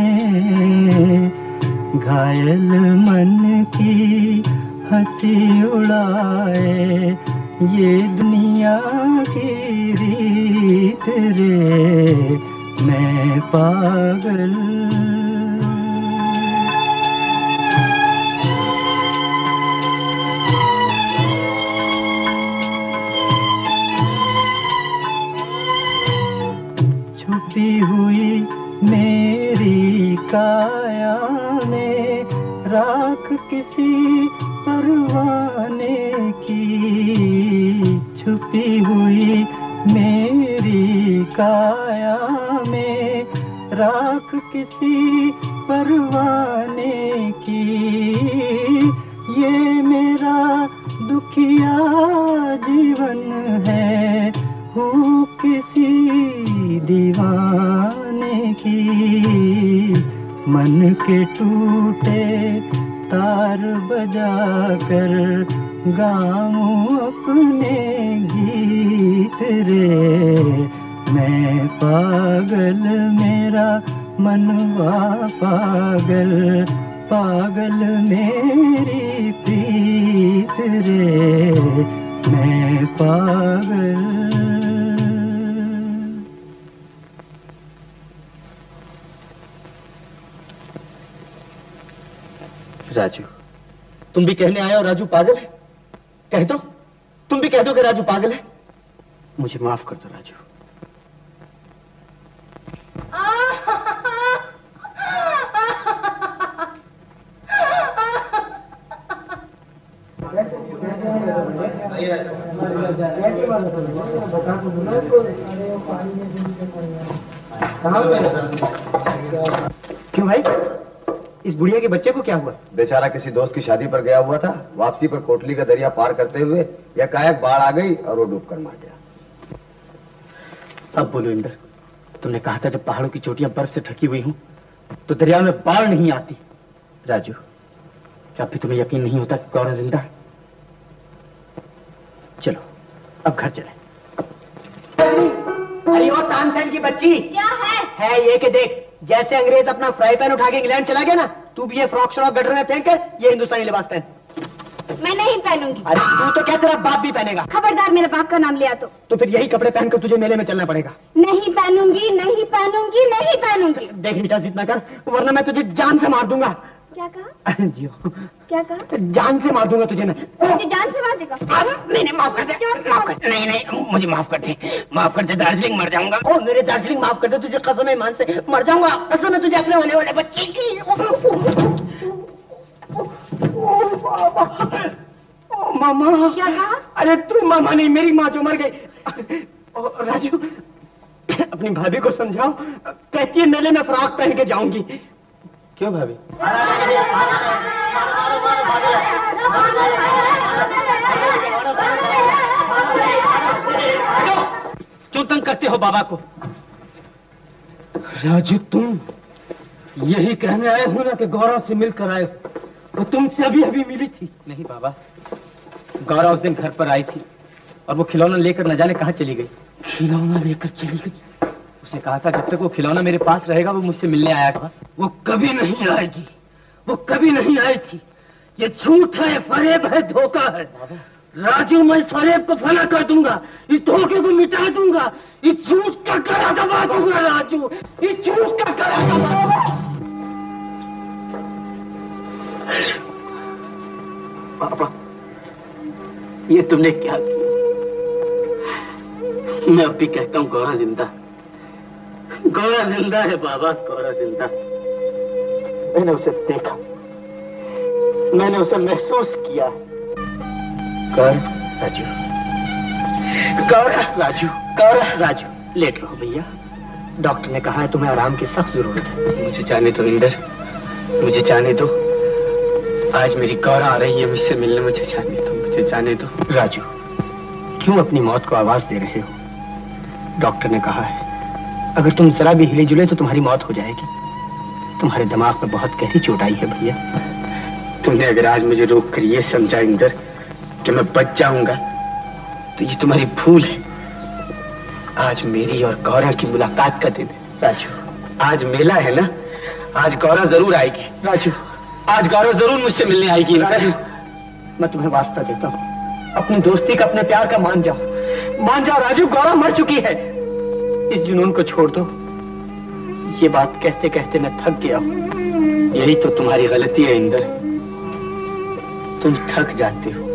घायल मन की हंसी उड़ाए, ये दुनिया की रीत रे। मैं पागल। छुपी हुई मेरी काया में राख किसी परवाने की। छुपी हुई मेरी काया में राख किसी परवाने की। ये मेरा दुखिया जीवन है, हूँ किसी दीवाने की। मन के टूटे तार बजा कर गाऊं अपने गीत रे। मैं पागल मेरा मनवा पागल, पागल मेरी प्रीत रे। मैं पागल। राजू, तुम भी कहने आए हो राजू पागल है? कह दो, तुम भी कह दो कि राजू पागल है। मुझे माफ कर दो राजू। क्यों भाई, इस बुढ़िया के बच्चे को क्या हुआ? बेचारा किसी दोस्त की शादी पर गया हुआ था, वापसी पर कोटली का दरिया पार करते हुए एकाएक बाढ़ आ गई और वो डूबकर मर गया। अब बोलो इंदर, तुमने कहा था जब पहाड़ों की चोटियां बर्फ से ढकी हुई हूं तो दरिया में बाढ़ नहीं आती। राजू, क्या अभी तुम्हें यकीन नहीं होता कि गौरव जिंदा है? चलो अब घर चले। अरे वो तानसेन की बच्ची क्या है ये कि देख, जैसे अंग्रेज अपना फ्राई पैन उठा के इंग्लैंड चला गया ना, तू भी ये फ्रॉक श्रॉक गटर में फेंक कर ये हिंदुस्तानी लिबास पहन। मैं नहीं पहनूंगी। अरे तू तो क्या, तेरा बाप भी पहनेगा। खबरदार मेरे बाप का नाम लिया तो फिर यही कपड़े पहनकर तुझे मेले में चलना पड़ेगा। नहीं पहनूंगी, नहीं पहनूंगी, नहीं पहनूंगी। देख बेटा, जितना कर, वरना मैं तुझे जान से मार दूंगा। क्या कहा? जियो, क्या कहा? जान से मार दूंगा तुझे मैं। मुझे जान से मार देगा? नहीं माफ कर दे, माफ कर। नहीं मुझे माफ कर दे, माफ कर दे। दार्जिलिंग मर जाऊंगा। ओ मेरे दार्जिलिंग माफ कर दे, तुझे कसम है ईमान से मर जाऊंगा। कसम है तुझे अपने होने वाले बच्चे की। मामा। क्या कहा? अरे तू मामा नहीं, मेरी माँ जो मर गई। राजू, अपनी भाभी को समझाओ, कहती है मेले में फ्रॉक पहन के जाऊंगी। क्यों भाभी? क्यों तंग करते हो बाबा को? राजू, तुम यही कहने आए हो ना कि गौरव से मिलकर आए? वो तुमसे अभी अभी मिली थी। नहीं बाबा, गौरव उस दिन घर पर आई थी और वो खिलौना लेकर न जाने कहाँ चली गई। खिलौना लेकर चली गई? उसे कहा था जब तक वो खिलौना मेरे पास रहेगा वो मुझसे मिलने आया था। वो कभी नहीं आएगी, वो कभी नहीं आई थी। ये झूठ है, फरेब है, धोखा है। राजू, मैं इस फरेब को फना कर दूंगा, इस धोखे को मिटा दूंगा, इस झूठ का गला दबा दूंगा। राजू, इस झूठ का गला दबा दूंगा। बाबा, ये तुमने क्या किया? मैं अब भी कहता हूँ गौरा जिंदा, गौरा जिंदा है बाबा, गौरा जिंदा। मैंने उसे देखा, मैंने उसे महसूस किया। गौरा राजू, गौरा राजू, गौरा राजू। लेट रहो भैया, डॉक्टर ने कहा है तुम्हें आराम की सख्त जरूरत है। मुझे जाने दो इंदर, मुझे जाने दो। आज मेरी गौरा आ रही है मुझसे मिलने, मुझे जाने दो, मुझे जाने दो। राजू, क्यों अपनी मौत को आवाज दे रहे हो? डॉक्टर ने कहा है अगर तुम जरा भी हिले जुले तो तुम्हारी मौत हो जाएगी। तुम्हारे दिमाग में बहुत गहरी चोट आई है भैया। तुमने अगर आज मुझे रोक कर ये समझा इंदर कि मैं बच जाऊंगा तो ये तुम्हारी भूल है। आज मेरी और गौरा की मुलाकात का दिन है राजू। आज मेला है ना, आज गौरा जरूर आएगी राजू, आज गौरा जरूर मुझसे मिलने आएगी। राजू, मैं तुम्हें वास्ता देता हूँ, अपनी दोस्ती का, अपने प्यार का मान जाओ, मान जाओ राजू। गौरा मर चुकी है, इस जुनून को छोड़ दो। ये बात कहते कहते मैं थक गया हूँ। यही तो तुम्हारी गलती है इंदर, तुम थक जाते हो।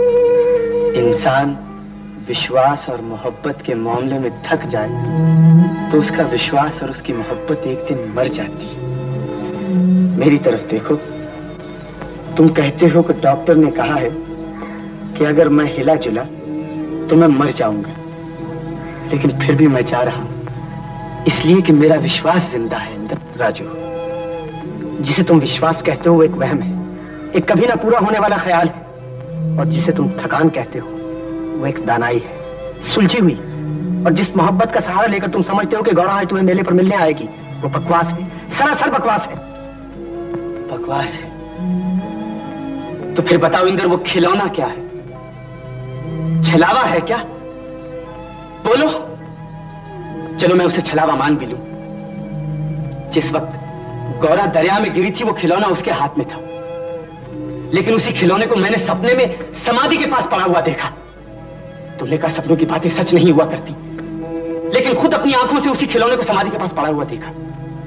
इंसान विश्वास और मोहब्बत के मामले में थक जाए तो उसका विश्वास और उसकी मोहब्बत एक दिन मर जाती है। मेरी तरफ देखो, तुम कहते हो कि डॉक्टर ने कहा है कि अगर मैं हिला जुला तो मैं मर जाऊंगा, लेकिन फिर भी मैं जा रहा हूं इसलिए कि मेरा विश्वास जिंदा है इंदर। राजू, जिसे तुम विश्वास कहते हो वो एक वहम है, एक कभी ना पूरा होने वाला ख्याल है, और जिसे तुम थकान कहते हो वो एक दानाई है, सुलझी हुई। और जिस मोहब्बत का सहारा लेकर तुम समझते हो कि गौरा आज तुम्हें मेले पर मिलने आएगी, वो बकवास है, सरासर बकवास है। बकवास है तो फिर बताओ इंदर, वो खिलौना क्या है? छलावा है क्या? बोलो। चलो मैं उसे छलावा मान भी लूं। जिस वक्त गौरा दरिया में गिरी थी वो खिलौना उसके हाथ में था, लेकिन उसी खिलौने को मैंने सपने में समाधि के पास पड़ा हुआ देखा। तुमने कहा सपनों की बातें सच नहीं हुआ करती, लेकिन खुद अपनी आंखों से उसी खिलौने को समाधि के पास पड़ा हुआ देखा।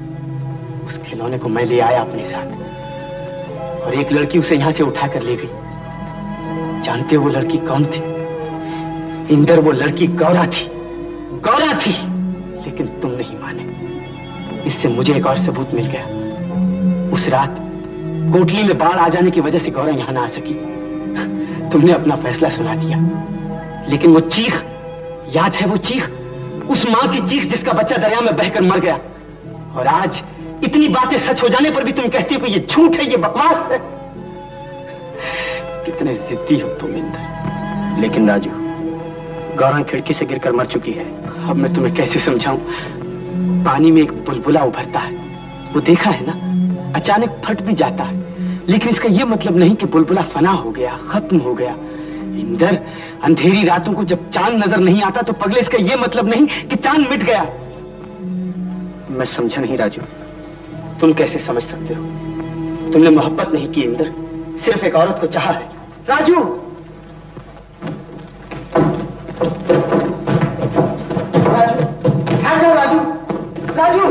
उस खिलौने को मैं ले आया अपने साथ और एक लड़की उसे यहां से उठाकर ले गई। जानते हो वो लड़की कौन थी इंदर? वो लड़की गौरा थी, गौरा थी। लेकिन तुम नहीं माने। इससे मुझे एक और सबूत मिल गया। उस रात कोटली में बाढ़ आ जाने की वजह से गौरा यहां ना आ सकी। तुमने अपना फैसला सुना दिया, लेकिन वो चीख याद है? वो चीख, उस मां की चीख जिसका बच्चा दरिया में बहकर मर गया। और आज इतनी बातें सच हो जाने पर भी तुम कहते हो कि ये झूठ है, ये बकवास है। कितने जिद्दी हो तुम इंदर। लेकिन राजू, गौरा खिड़की से गिरकर मर चुकी है। अब मैं तुम्हें कैसे समझाऊं? पानी में एक बुलबुला उभरता है, वो देखा है ना, अचानक फट भी जाता है, लेकिन इसका यह मतलब नहीं कि बुलबुला फना हो गया, खत्म हो गया। इंदर, अंधेरी रातों को जब चांद नजर नहीं आता तो पगले इसका यह मतलब नहीं कि चांद मिट गया। मैं समझा नहीं राजू, तुम कैसे समझ सकते हो? तुमने मोहब्बत नहीं की इंदर, सिर्फ एक औरत को चाहा है। राजू, राजू, राजू, राजू,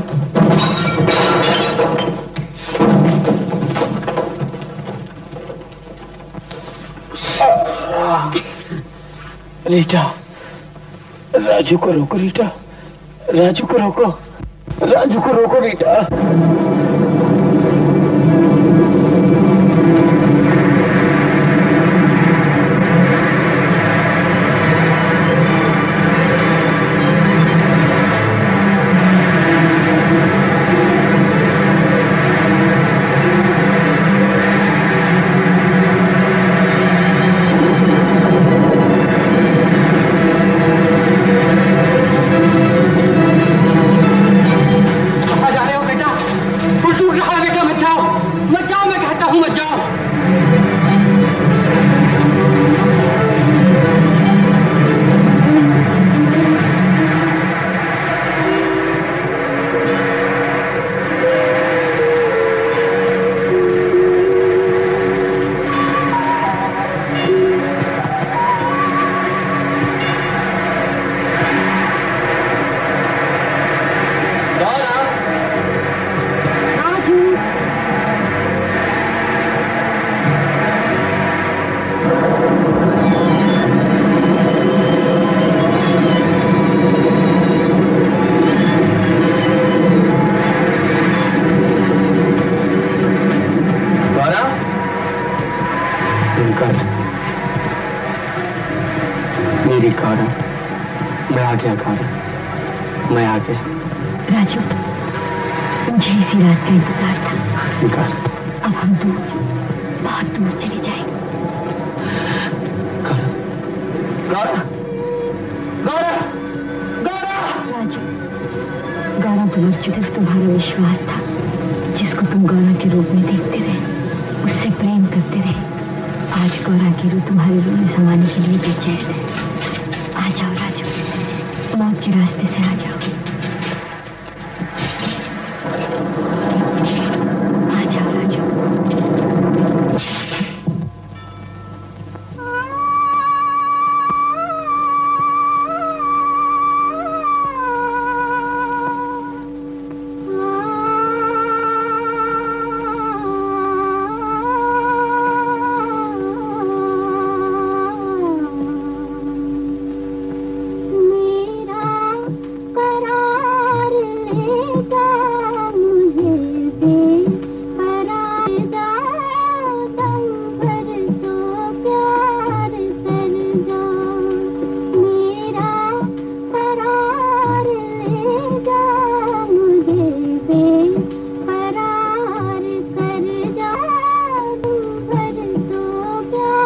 रीटा, राजू को रोको रीटा, राजू को रोको, राजू को रोको रीटा। गया गौरा, मैं आ गया। राजू, मुझे इसी रात का इंतजार था। गौरा, अब हम दूर, बहुत दूर चले जाएंगे। गौरा, गौरा, गौरा, गौरा! राजू, गौरा तुम्हारी सिर्फ तुम्हारा विश्वास था, जिसको तुम गौरा के रूप में देखते रहे, उससे प्रेम करते रहे। आज गौरा की रूह तुम्हारे रूह में समाने के लिए बेचैन है। आ जाओ राजू, मौत के रास्ते से आ जाओ।